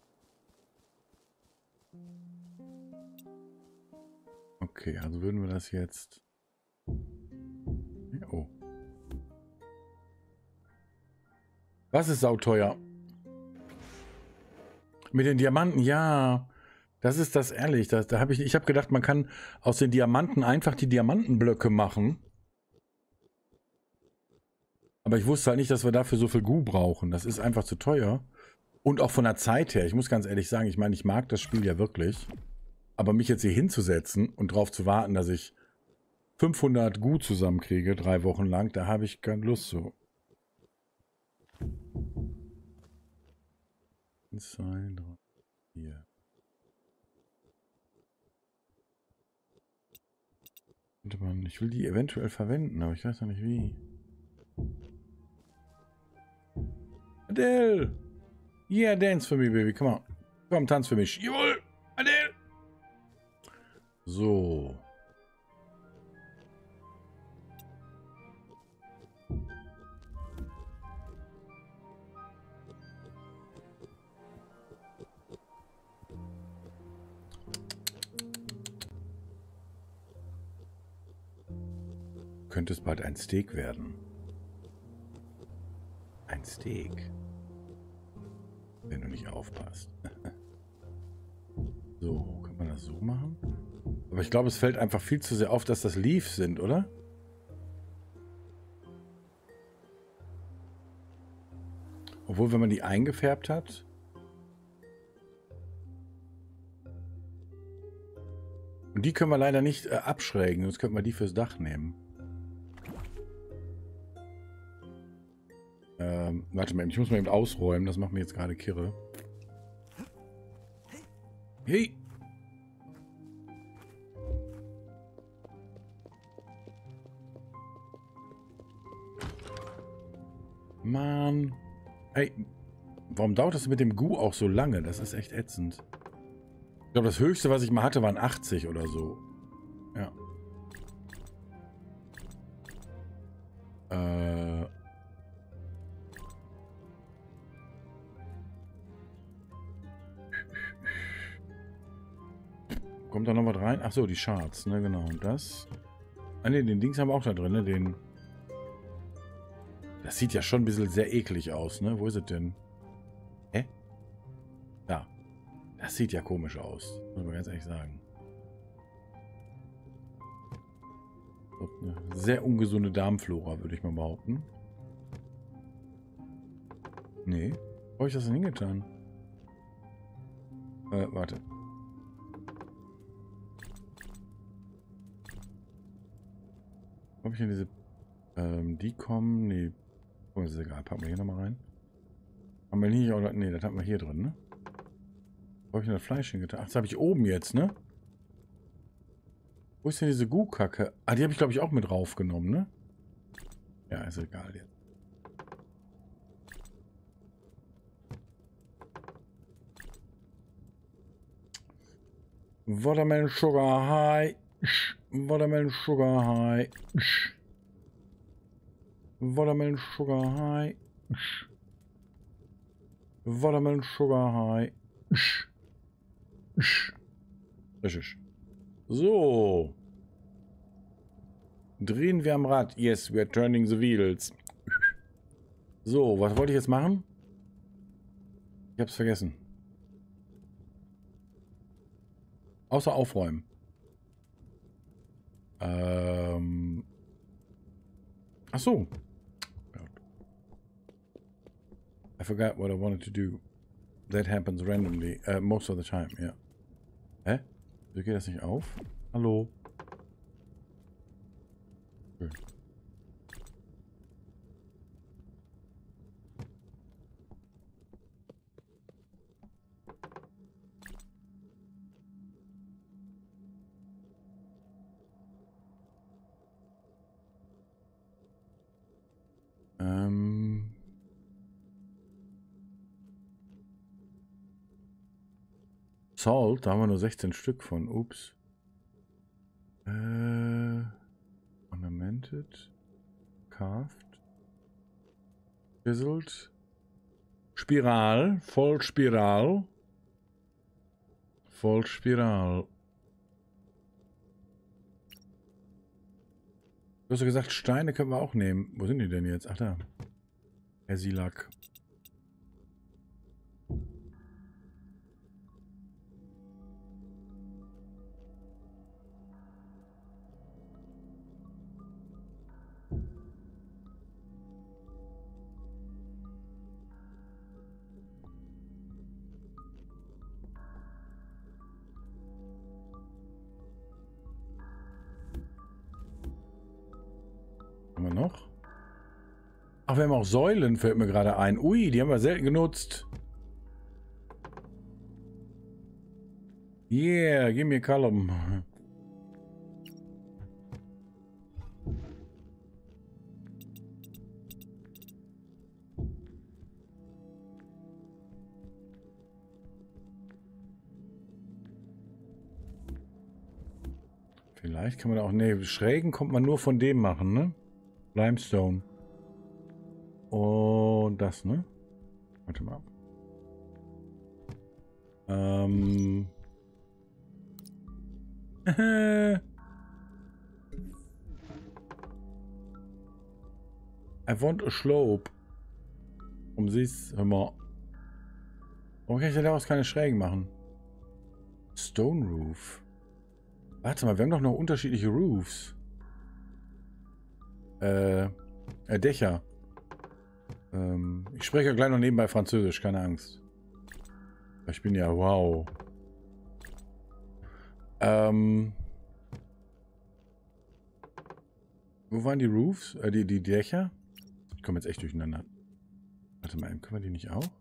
Okay, also würden wir das jetzt... Oh. Was ist sauteuer? Mit den Diamanten, ja. Das ist das ehrlich. Das, da habe ich, ich habe gedacht, man kann aus den Diamanten einfach die Diamantenblöcke machen. Aber ich wusste halt nicht, dass wir dafür so viel Gu brauchen. Das ist einfach zu teuer. Und auch von der Zeit her. Ich muss ganz ehrlich sagen, ich meine, ich mag das Spiel ja wirklich. Aber mich jetzt hier hinzusetzen und darauf zu warten, dass ich fünfhundert Gu zusammenkriege, drei Wochen lang, da habe ich keine Lust zu. eins, zwei, drei, vier. Ich will die eventuell verwenden, aber ich weiß noch nicht wie. Adele! Yeah, dance for me, baby. Come on. Komm, tanz für mich. Jawohl! Adele! So. Könnte es bald ein Steak werden. Ein Steak. Wenn du nicht aufpasst. So, kann man das so machen? Aber ich glaube, es fällt einfach viel zu sehr auf, dass das Leaves sind, oder? Obwohl, wenn man die eingefärbt hat... Und die können wir leider nicht äh, abschrägen, sonst könnten wir die fürs Dach nehmen. Ähm, warte mal, ich muss mal eben ausräumen, das macht mir jetzt gerade kirre. Hey! Mann! Ey, warum dauert das mit dem Gu auch so lange? Das ist echt ätzend. Ich glaube, das höchste, was ich mal hatte, waren achtzig oder so. Ja. Äh... Kommt da noch was rein? Ach so, die Charts, ne, genau. Und das. Ah ne, den Dings haben wir auch da drin, ne, den. Das sieht ja schon ein bisschen sehr eklig aus, ne? Wo ist es denn? Hä? Da. Das sieht ja komisch aus, muss man ganz ehrlich sagen. Eine sehr ungesunde Darmflora, würde ich mal behaupten. Nee. Wo habe ich das denn hingetan? Äh, warte. Habe ich hier diese... Ähm, die kommen... Nee. Oh, ist egal. Packen wir hier nochmal rein. Haben wir nicht... Oder, nee, das haben wir hier drin, ne? Wo habe ich denn das Fleisch hingetan? Ach, das habe ich oben jetzt, ne? Wo ist denn diese Gu-Kacke? Ah, die habe ich, glaube ich, auch mit raufgenommen, ne? Ja, ist egal jetzt. Watermelon Sugar High. Watermelon Sugar High. Watermelon Sugar High. Watermelon Sugar High. Richtig. So. Drehen wir am Rad. Yes, we are turning the wheels. So, was wollte ich jetzt machen? Ich hab's vergessen. Außer aufräumen. Ähm. Ach so. I forgot what I wanted to do. That happens randomly. Uh, most of the time, ja. Yeah. Hä? Wieso geht das nicht auf? Hallo? Schön. Ähm... Salt, da haben wir nur sechzehn Stück von. Ups. Äh, ornamented. Carved. Chiseled. Spiral. Vollspiral. Vollspiral. Du hast ja gesagt, Steine können wir auch nehmen. Wo sind die denn jetzt? Ach da. Herr Silak. Haben wir noch? Ach, wir haben auch Säulen, fällt mir gerade ein. Ui, die haben wir selten genutzt. Yeah, give me a column. Vielleicht kann man da auch... Ne, Schrägen kommt man nur von dem machen, ne? Limestone. Und das, ne? Warte mal. Ähm... I want a slope. Um sieh's, hör mal. Warum kann ich denn daraus keine Schrägen machen? Stone Roof. Warte mal, wir haben doch noch unterschiedliche Roofs. Äh, äh Dächer. Ähm, ich spreche ja gleich noch nebenbei Französisch, keine Angst. Ich bin ja, wow. Ähm... Wo waren die Roofs? Äh, die, die Dächer? Ich komme jetzt echt durcheinander. Warte mal, können wir die nicht auch?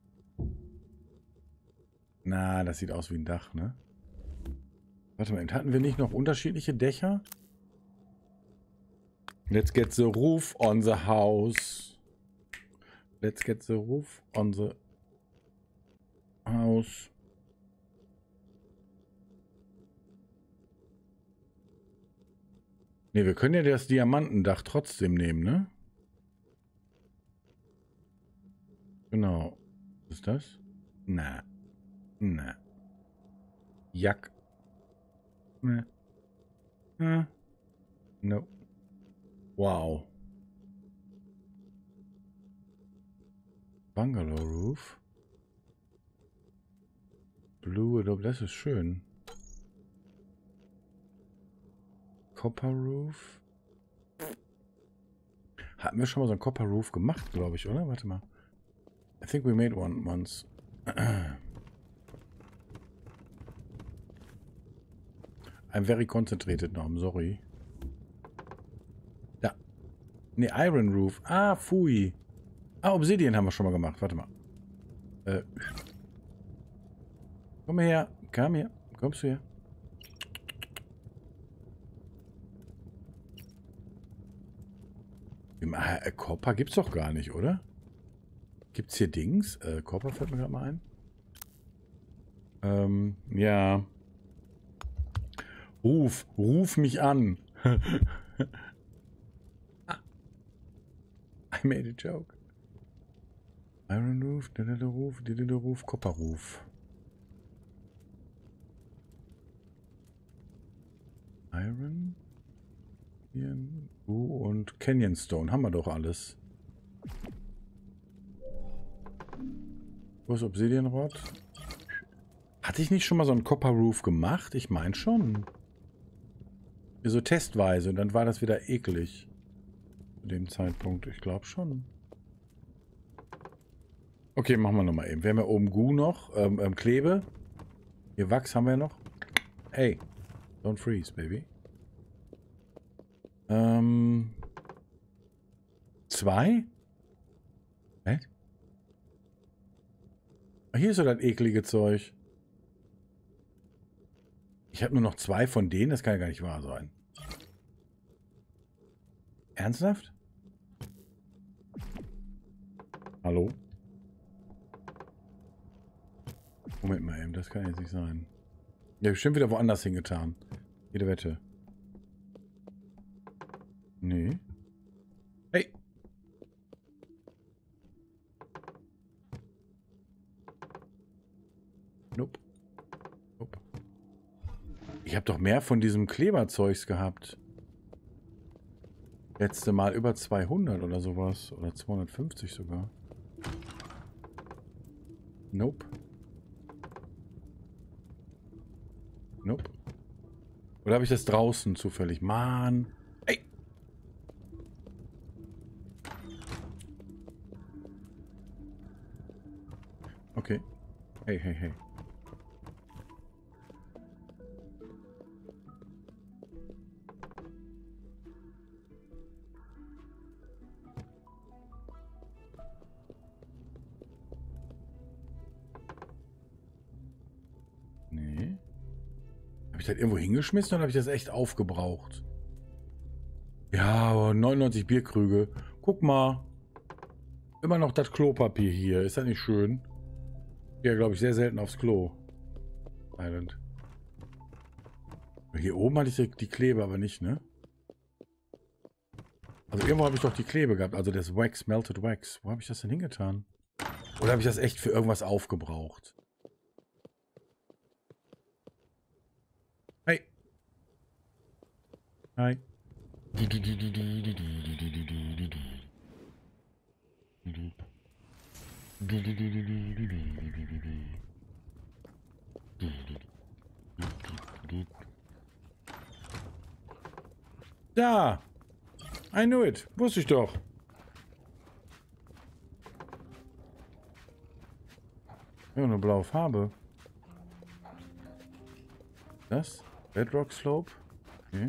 Na, das sieht aus wie ein Dach, ne? Warte mal, hatten wir nicht noch unterschiedliche Dächer? Let's get the roof on the house. Let's get the roof on the house. Ne, wir können ja das Diamantendach trotzdem nehmen, ne? Genau. Was ist das? Na. Na. Jack. Na. Na. No. Wow. Bungalow Roof. Blue Adobe, das ist schön. Copper Roof. Hatten wir schon mal so einen Copper Roof gemacht, glaube ich, oder? Warte mal. I think we made one once. I'm very concentrated now, I'm sorry. Ja. Ne, Iron Roof. Ah, Fui. Ah, Obsidian haben wir schon mal gemacht. Warte mal. Äh. Komm her. Komm her. Kommst du her? Im äh, Copper gibt's doch gar nicht, oder? Gibt's hier Dings? Äh, Copper fällt mir gerade mal ein. Ähm, ja. Ruf, ruf mich an. I made a joke. Iron Roof, Diddle Roof, Diddle Roof, Copper Roof. Iron, Blue und Canyon Stone. Haben wir doch alles. Wo ist Obsidianrod? Hatte ich nicht schon mal so einen Copper Roof gemacht? Ich meine schon. So testweise. Und dann war das wieder eklig. Zu dem Zeitpunkt. Ich glaube schon. Okay, machen wir nochmal eben. Wir haben ja oben Gu noch. Ähm, ähm, Klebe. Hier Wachs haben wir noch. Hey. Don't freeze, baby. Ähm. Zwei? Hä? Hier ist so das eklige Zeug. Ich habe nur noch zwei von denen. Das kann ja gar nicht wahr sein. Ernsthaft? Hallo? Moment mal eben. Das kann jetzt nicht sein. Ja, bestimmt wieder woanders hingetan. Jede Wette. Nee. Hey! Nope. Nope. Ich habe doch mehr von diesem Kleberzeugs gehabt. Letzte Mal über zweihundert oder sowas. Oder zweihundertfünfzig sogar. Nope. Nope. Oder habe ich das draußen zufällig? Mann. Ey. Okay. Hey, hey, hey. Nee. ich das irgendwo hingeschmissen oder habe ich das echt aufgebraucht? Ja, neunundneunzig Bierkrüge. Guck mal. Immer noch das Klopapier hier. Ist das nicht schön? Ja, glaube ich, sehr selten aufs Klo. Island. Hier oben hatte ich die, die Klebe, aber nicht, ne? Also irgendwo habe ich doch die Klebe gehabt. Also das Wax, Melted Wax. Wo habe ich das denn hingetan? Oder habe ich das echt für irgendwas aufgebraucht? Hey. Hi. Da! I knew it. Wusste ich doch. Ja, eine blaue Farbe. Das? Bedrock Slope? Okay.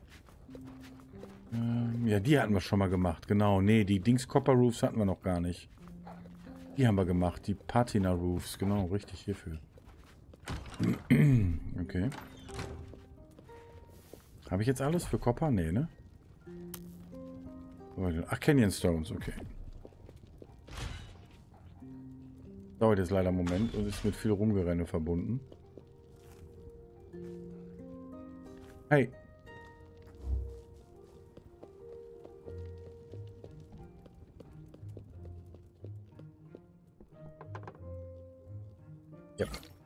Ähm, ja, die hatten wir schon mal gemacht. Genau. Nee, die Dings Copper Roofs hatten wir noch gar nicht. Die haben wir gemacht. Die Patina Roofs. Genau, richtig hierfür. Okay. Habe ich jetzt alles für Copper? Nee, ne? Ach, Canyon Stones. Okay. Dauert jetzt leider einen Moment und ist mit viel Rumgerenne verbunden. Hey. Ja.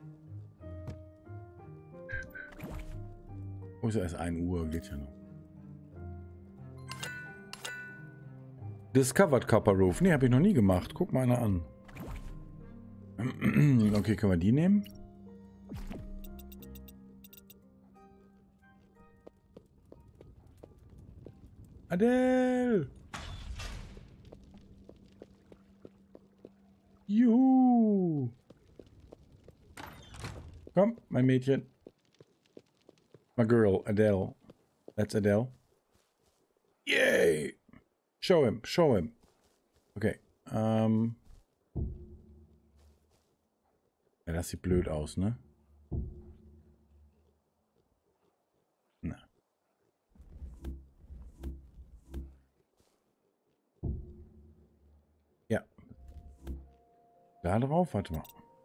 Oh, ist ja erst ein Uhr, geht ja noch. Discovered Copper Roof. Nee, habe ich noch nie gemacht. Guck mal einer an. Okay, können wir die nehmen? Adele! Juhu! Komm, mein Mädchen. My girl, Adele. That's Adele. Yay! Show him, show him. Okay. Ähm. Ja, das sieht blöd aus, ne? Na. Ja. Da drauf, warte mal.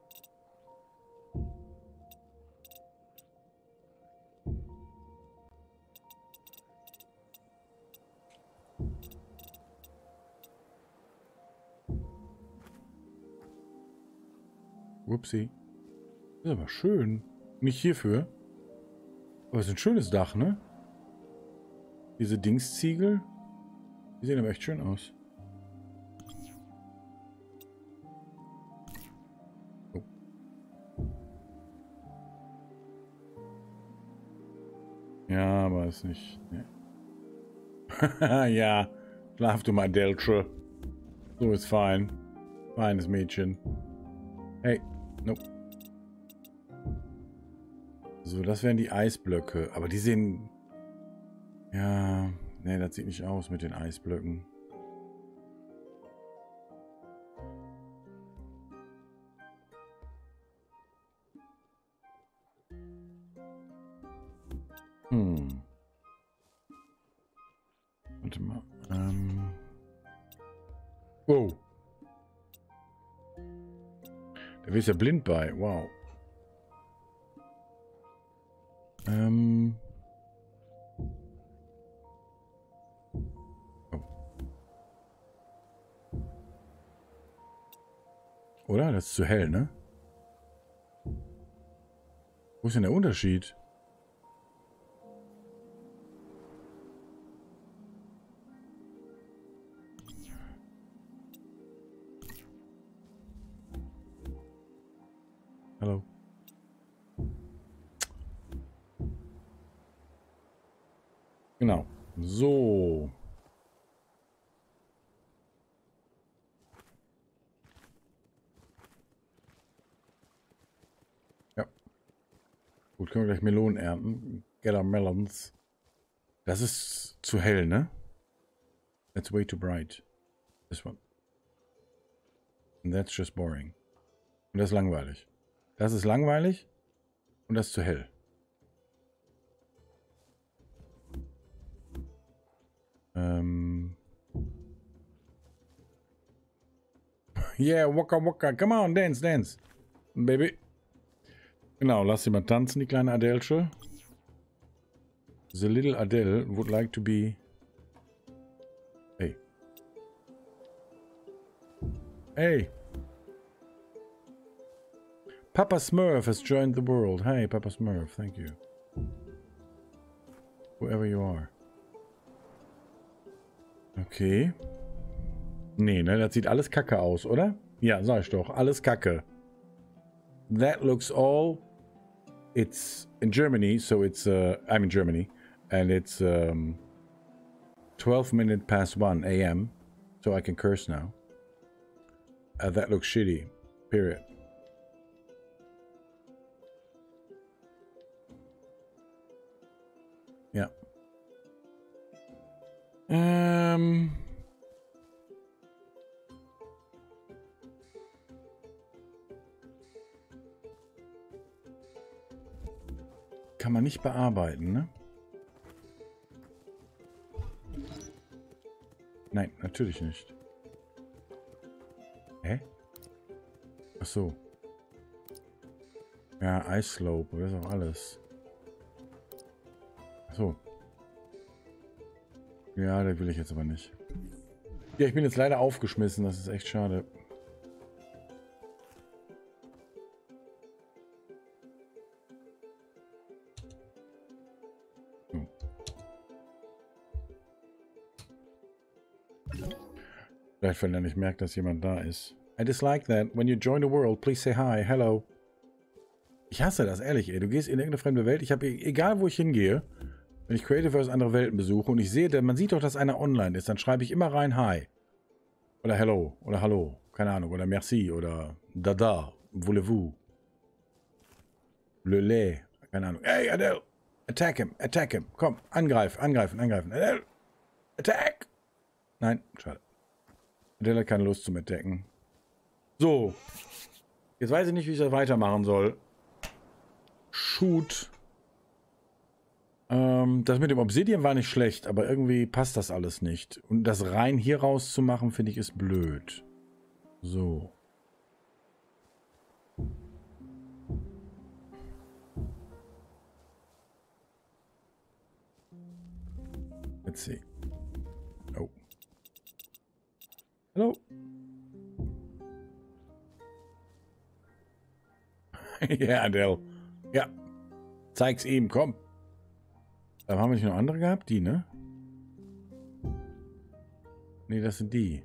Upsi. Das ist aber schön. Nicht hierfür. Aber es ist ein schönes Dach, ne? Diese Dingsziegel. Die sehen aber echt schön aus. Oh. Ja, aber ist nicht... Ne. Ja. Schlaf du mal, Delche. So ist fein. Feines Mädchen. Hey. Nope. So, das wären die Eisblöcke. Aber die sehen... Ja... Nee, das sieht nicht aus mit den Eisblöcken. Hm. Warte mal. Ähm. Wow. Da ist ja blind bei. Wow. Ähm. Oh. Oder? Das ist zu hell, ne? Wo ist denn der Unterschied? Hallo. Genau. So. Ja. Gut, können wir gleich Melonen ernten. Getter Melons. Das ist zu hell, ne? That's way too bright. This one. And that's just boring. Und das ist langweilig. Das ist langweilig und das ist zu hell. Yeah, waka waka. Come on, dance, dance. Baby. Genau, lass sie mal tanzen, die kleine Adelsche. The little Adele would like to be... Hey. Hey. Papa Smurf has joined the world. Hey, Papa Smurf, thank you. Whoever you are. Okay. Nee, ne, das sieht alles kacke aus, oder? Ja, sag ich doch. Alles kacke. That looks all... It's in Germany, so it's... Uh, I'm in Germany. And it's um, twelve minutes past one A M So I can curse now. Uh, that looks shitty. Period. Ja. Ähm... Kann man nicht bearbeiten, ne? Nein, natürlich nicht. Hä? Ach so. Ja, Ice Slope, das ist auch alles. Ach so. Ja, das will ich jetzt aber nicht. Ja, ich bin jetzt leider aufgeschmissen, das ist echt schade. Vielleicht, wenn er nicht merkt, dass jemand da ist. I dislike that. When you join the world, please say hi. Hello. Ich hasse das, ehrlich, ey. Du gehst in irgendeine fremde Welt. Ich habe, egal wo ich hingehe, wenn ich Creativeverse andere Welten besuche und ich sehe, man sieht doch, dass einer online ist, dann schreibe ich immer rein hi. Oder hello. Oder hallo. Keine Ahnung. Oder merci. Oder dada. Voulez-vous. Le lait. Keine Ahnung. Hey, Adele. Attack him. Attack him. Komm. Angreifen. Angreifen. Angreifen. Adele. Attack. Nein. Schade. Adele hat keine Lust zum Entdecken. So. Jetzt weiß ich nicht, wie ich das weitermachen soll. Shoot. Ähm, das mit dem Obsidian war nicht schlecht, aber irgendwie passt das alles nicht. Und das rein hier rauszumachen, finde ich, ist blöd. So. Let's see. Oh. Hallo. Ja, Adele. Ja. Zeig's ihm, komm. Da haben wir nicht noch andere gehabt? Die, ne? Ne, das sind die.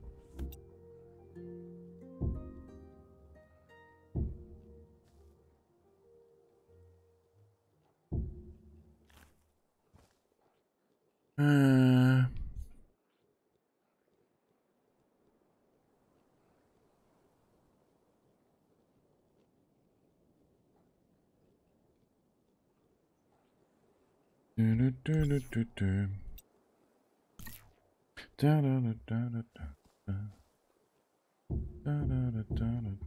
Äh... Du, du, du, du, du. Da, da, da, da, da, da. Da, da, da, da, da.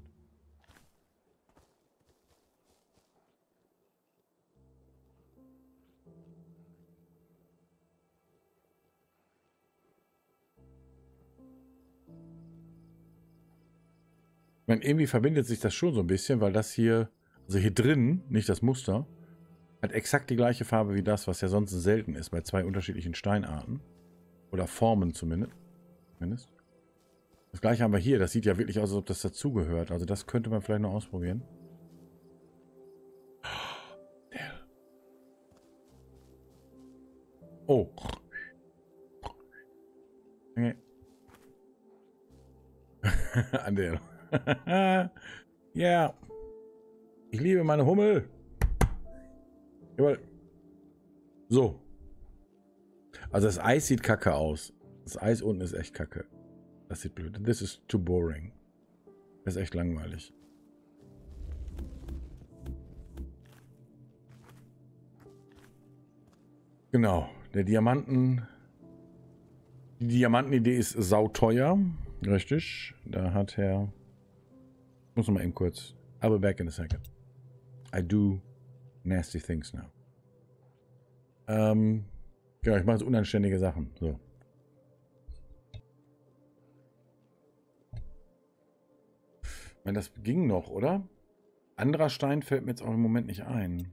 Ich meine, irgendwie verbindet sich das schon so ein bisschen, weil das hier, also hier drin, nicht das Muster, hat exakt die gleiche Farbe wie das, was ja sonst selten ist bei zwei unterschiedlichen Steinarten. Oder Formen zumindest. zumindest. Das gleiche haben wir hier. Das sieht ja wirklich aus, als ob das dazugehört. Also das könnte man vielleicht noch ausprobieren. Oh. Okay. An der. Ja. Ich liebe meine Hummel. Jawohl. So. Also das Eis sieht kacke aus. Das Eis unten ist echt kacke. Das sieht blöd. This is too boring. Das ist echt langweilig. Genau. Der Diamanten... Die Diamantenidee ist sauteuer. Richtig. Da hat Herr... Ich muss noch mal eben kurz... I'll be back in a second. I do nasty things now. Ähm... Ja, ich mache jetzt unanständige Sachen. So. Ich meine, das ging noch, oder? Anderer Stein fällt mir jetzt auch im Moment nicht ein.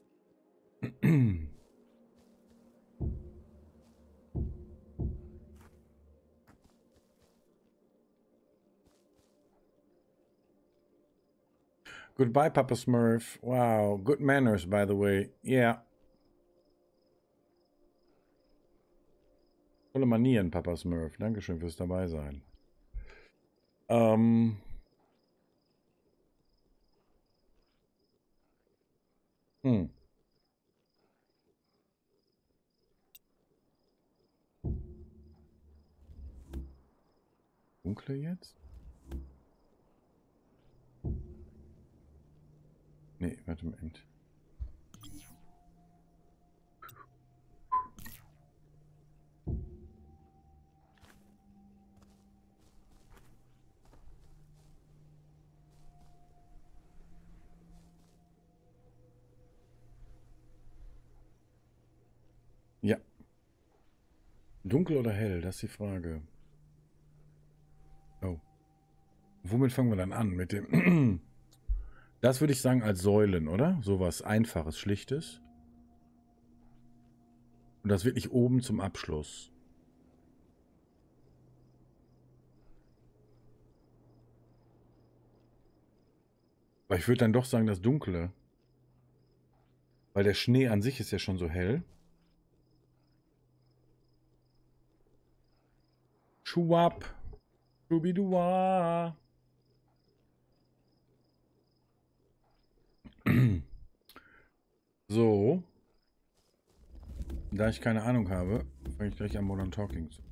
Goodbye, Papa Smurf. Wow, good manners, by the way. Yeah. Tolle Manieren, Papa Smurf. Dankeschön fürs dabei sein. Ähm. Hm. Dunkle jetzt? Nee, warte mal. Ja. Dunkel oder hell? Das ist die Frage. Oh. Womit fangen wir dann an? Mit dem... Das würde ich sagen als Säulen, oder? Sowas Einfaches, Schlichtes. Und das wirklich oben zum Abschluss. Aber ich würde dann doch sagen, das Dunkle. Weil der Schnee an sich ist ja schon so hell. Schwab. Schubidua. So. Da ich keine Ahnung habe, fange ich gleich an Modern Talking zu.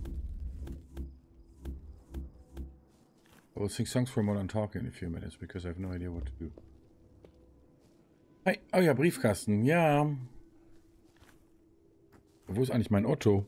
I will sing songs for Modern Talking in a few minutes because I have no idea what to do. Hey, oh ja, Briefkasten, ja. Wo ist eigentlich mein Otto?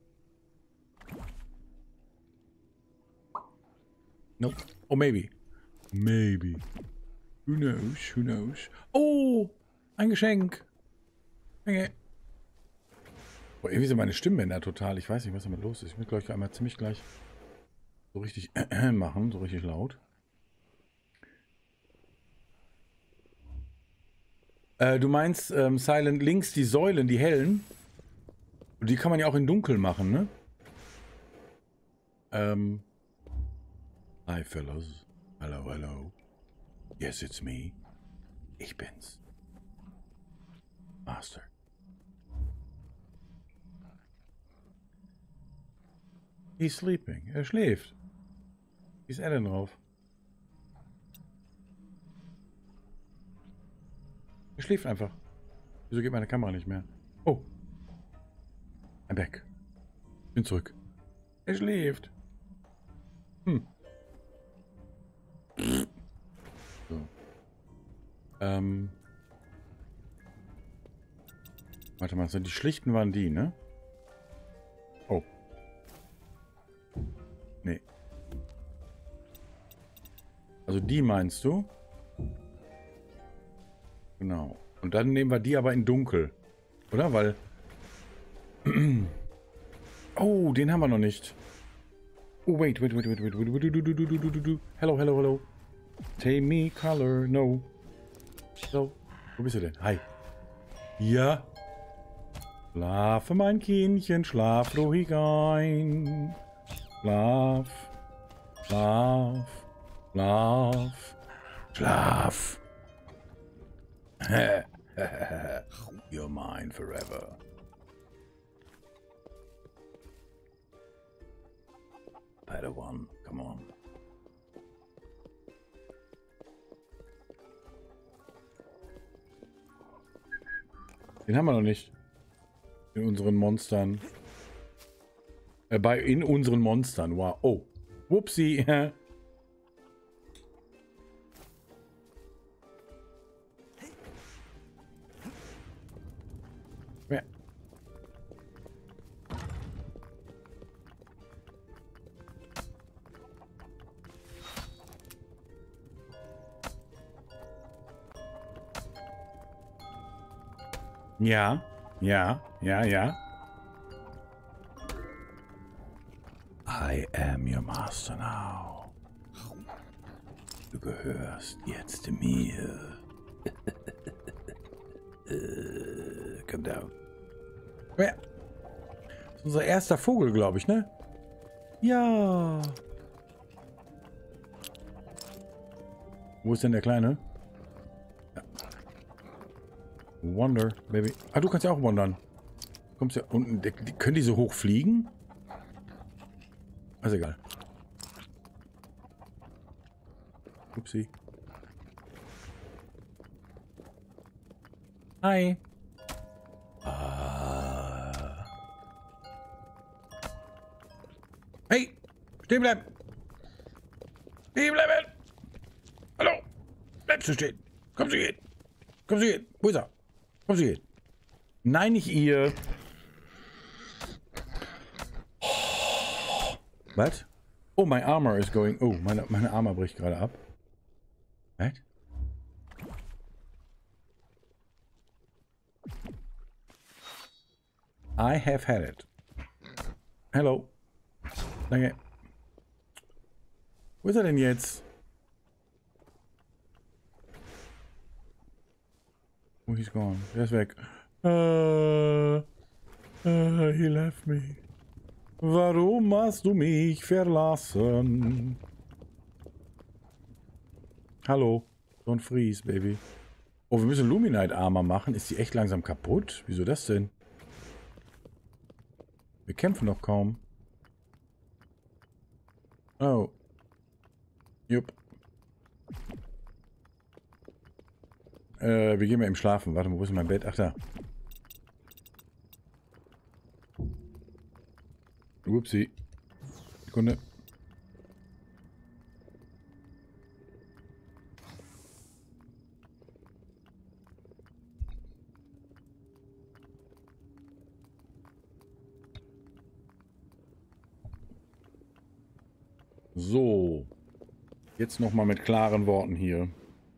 Nope. Oh, maybe. Maybe. Who knows? Who knows? Oh, ein Geschenk. Okay. Boah, irgendwie sind meine Stimmbänder total. Ich weiß nicht, was damit los ist. Ich will gleich einmal ziemlich gleich so richtig machen, so richtig laut. Äh, du meinst ähm, Silent links die Säulen, die hellen? Und die kann man ja auch in dunkel machen, ne? Ähm. Hi, fellows. Hello, hello. Yes, it's me. Ich bin's. Master. He's sleeping. Er schläft. Wie ist er denn drauf? Er schläft einfach. Wieso geht meine Kamera nicht mehr? Oh. I'm back. Bin zurück. Er schläft. Hm. So. Ähm. Warte mal, so die schlichten waren die, ne? Oh. Nee. Also die meinst du? Genau. Und dann nehmen wir die aber in dunkel. Oder? Weil... Oh, den haben wir noch nicht. Oh, wait, wait, wait, wait, wait, wait, wait, wait, wait, wait, wait, wait. Hello, hello, hello. Take me color, no. So, wo bist du denn? Hi. Ja. Schlafe, mein Kindchen, schlaf ruhig ein. Schlaf. Schlaf. Schlaf. Schlaf. You're mine forever. Padawan, come on. Den haben wir noch nicht. In unseren Monstern. Äh, bei in unseren Monstern. Wow. Oh. Whoopsie. Ja, ja, ja, ja. I am your master now. Du gehörst jetzt mir. uh, come down. Ja. Das ist unser erster Vogel, glaube ich, ne? Ja. Wo ist denn der Kleine? Ja. Wander, Baby. Ah, du kannst ja auch wandern. Kommst ja unten. Können die so hoch fliegen? Also egal. Upsi. Hi. Ah. Hey! Stehen bleiben! Stehen bleiben! Hallo! Bleibst du stehen! Komm Sie gehen! Komm Sie gehen! Wo ist er? Komm Sie gehen! Nein, nicht ihr! Was? Oh, my armor is going... Oh, meine, meine Armor bricht gerade ab. Was? I have had it. Hello. Danke. Wo ist er denn jetzt? Oh, he's gone. Er ist weg. Uh, uh, he left me. Warum hast du mich verlassen? Hallo. Don't freeze, baby. Oh, wir müssen Luminite Armor machen. Ist die echt langsam kaputt? Wieso das denn? Wir kämpfen noch kaum. Oh. Jupp. Äh, wir gehen mal eben schlafen. Warte mal, wo ist mein Bett? Ach, da. Upsi. Sekunde. So. Jetzt nochmal mit klaren Worten hier.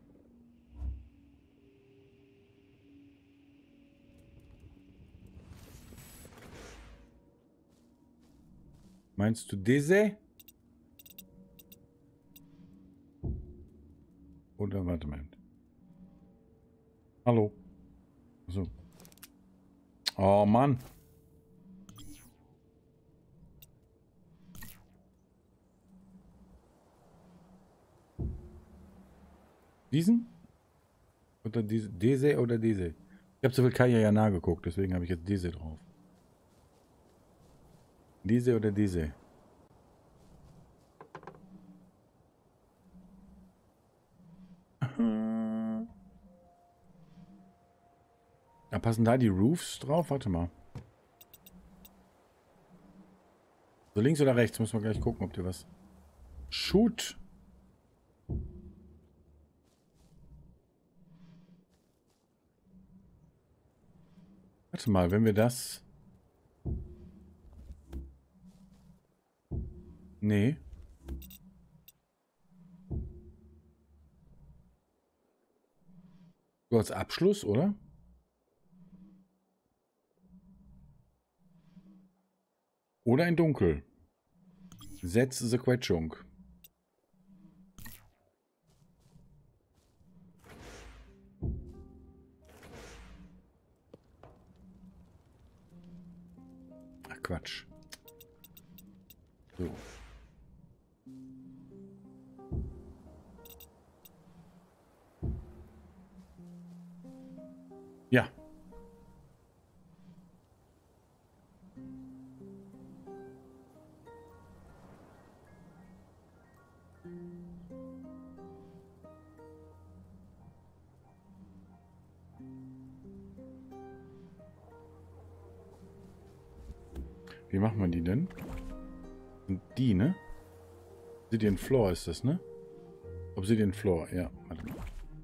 Meinst du diese? Oder warte mal. Hallo. So. Oh Mann. Diesen? Oder diese? Diese oder diese? Ich habe so viel Kaya ja nachgeguckt, deswegen habe ich jetzt diese drauf. Diese oder diese? Da passen da die Roofs drauf? Warte mal. So links oder rechts? Müssen wir gleich gucken, ob dir was... Shoot! Warte mal, wenn wir das... Nee. So als Abschluss, oder? Oder in Dunkel. Setz the Quetschung. Ach Quatsch. So. Ja. Wie macht man die denn? Und die, ne? Obsidian Floor ist das, ne? Obsidian Floor, ja. Warte mal.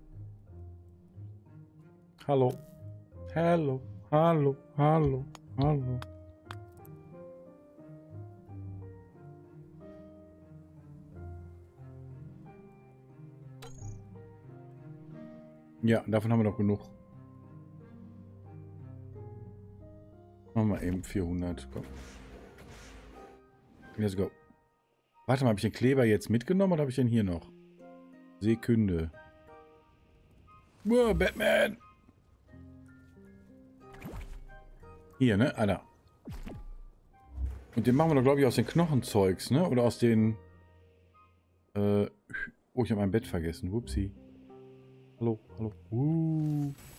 Hallo. Hallo. Hallo. Hallo. Hallo. Ja, davon haben wir doch genug. Machen wir eben vierhundert. Komm. Let's go. Warte mal, habe ich den Kleber jetzt mitgenommen oder habe ich den hier noch? Sekunde. Wow, Batman! Hier, ne? Alter. Und den machen wir doch, glaube ich, aus den Knochenzeugs, ne? Oder aus den... Äh... Oh, ich habe mein Bett vergessen. Wupsi. Hallo, hallo. Uh.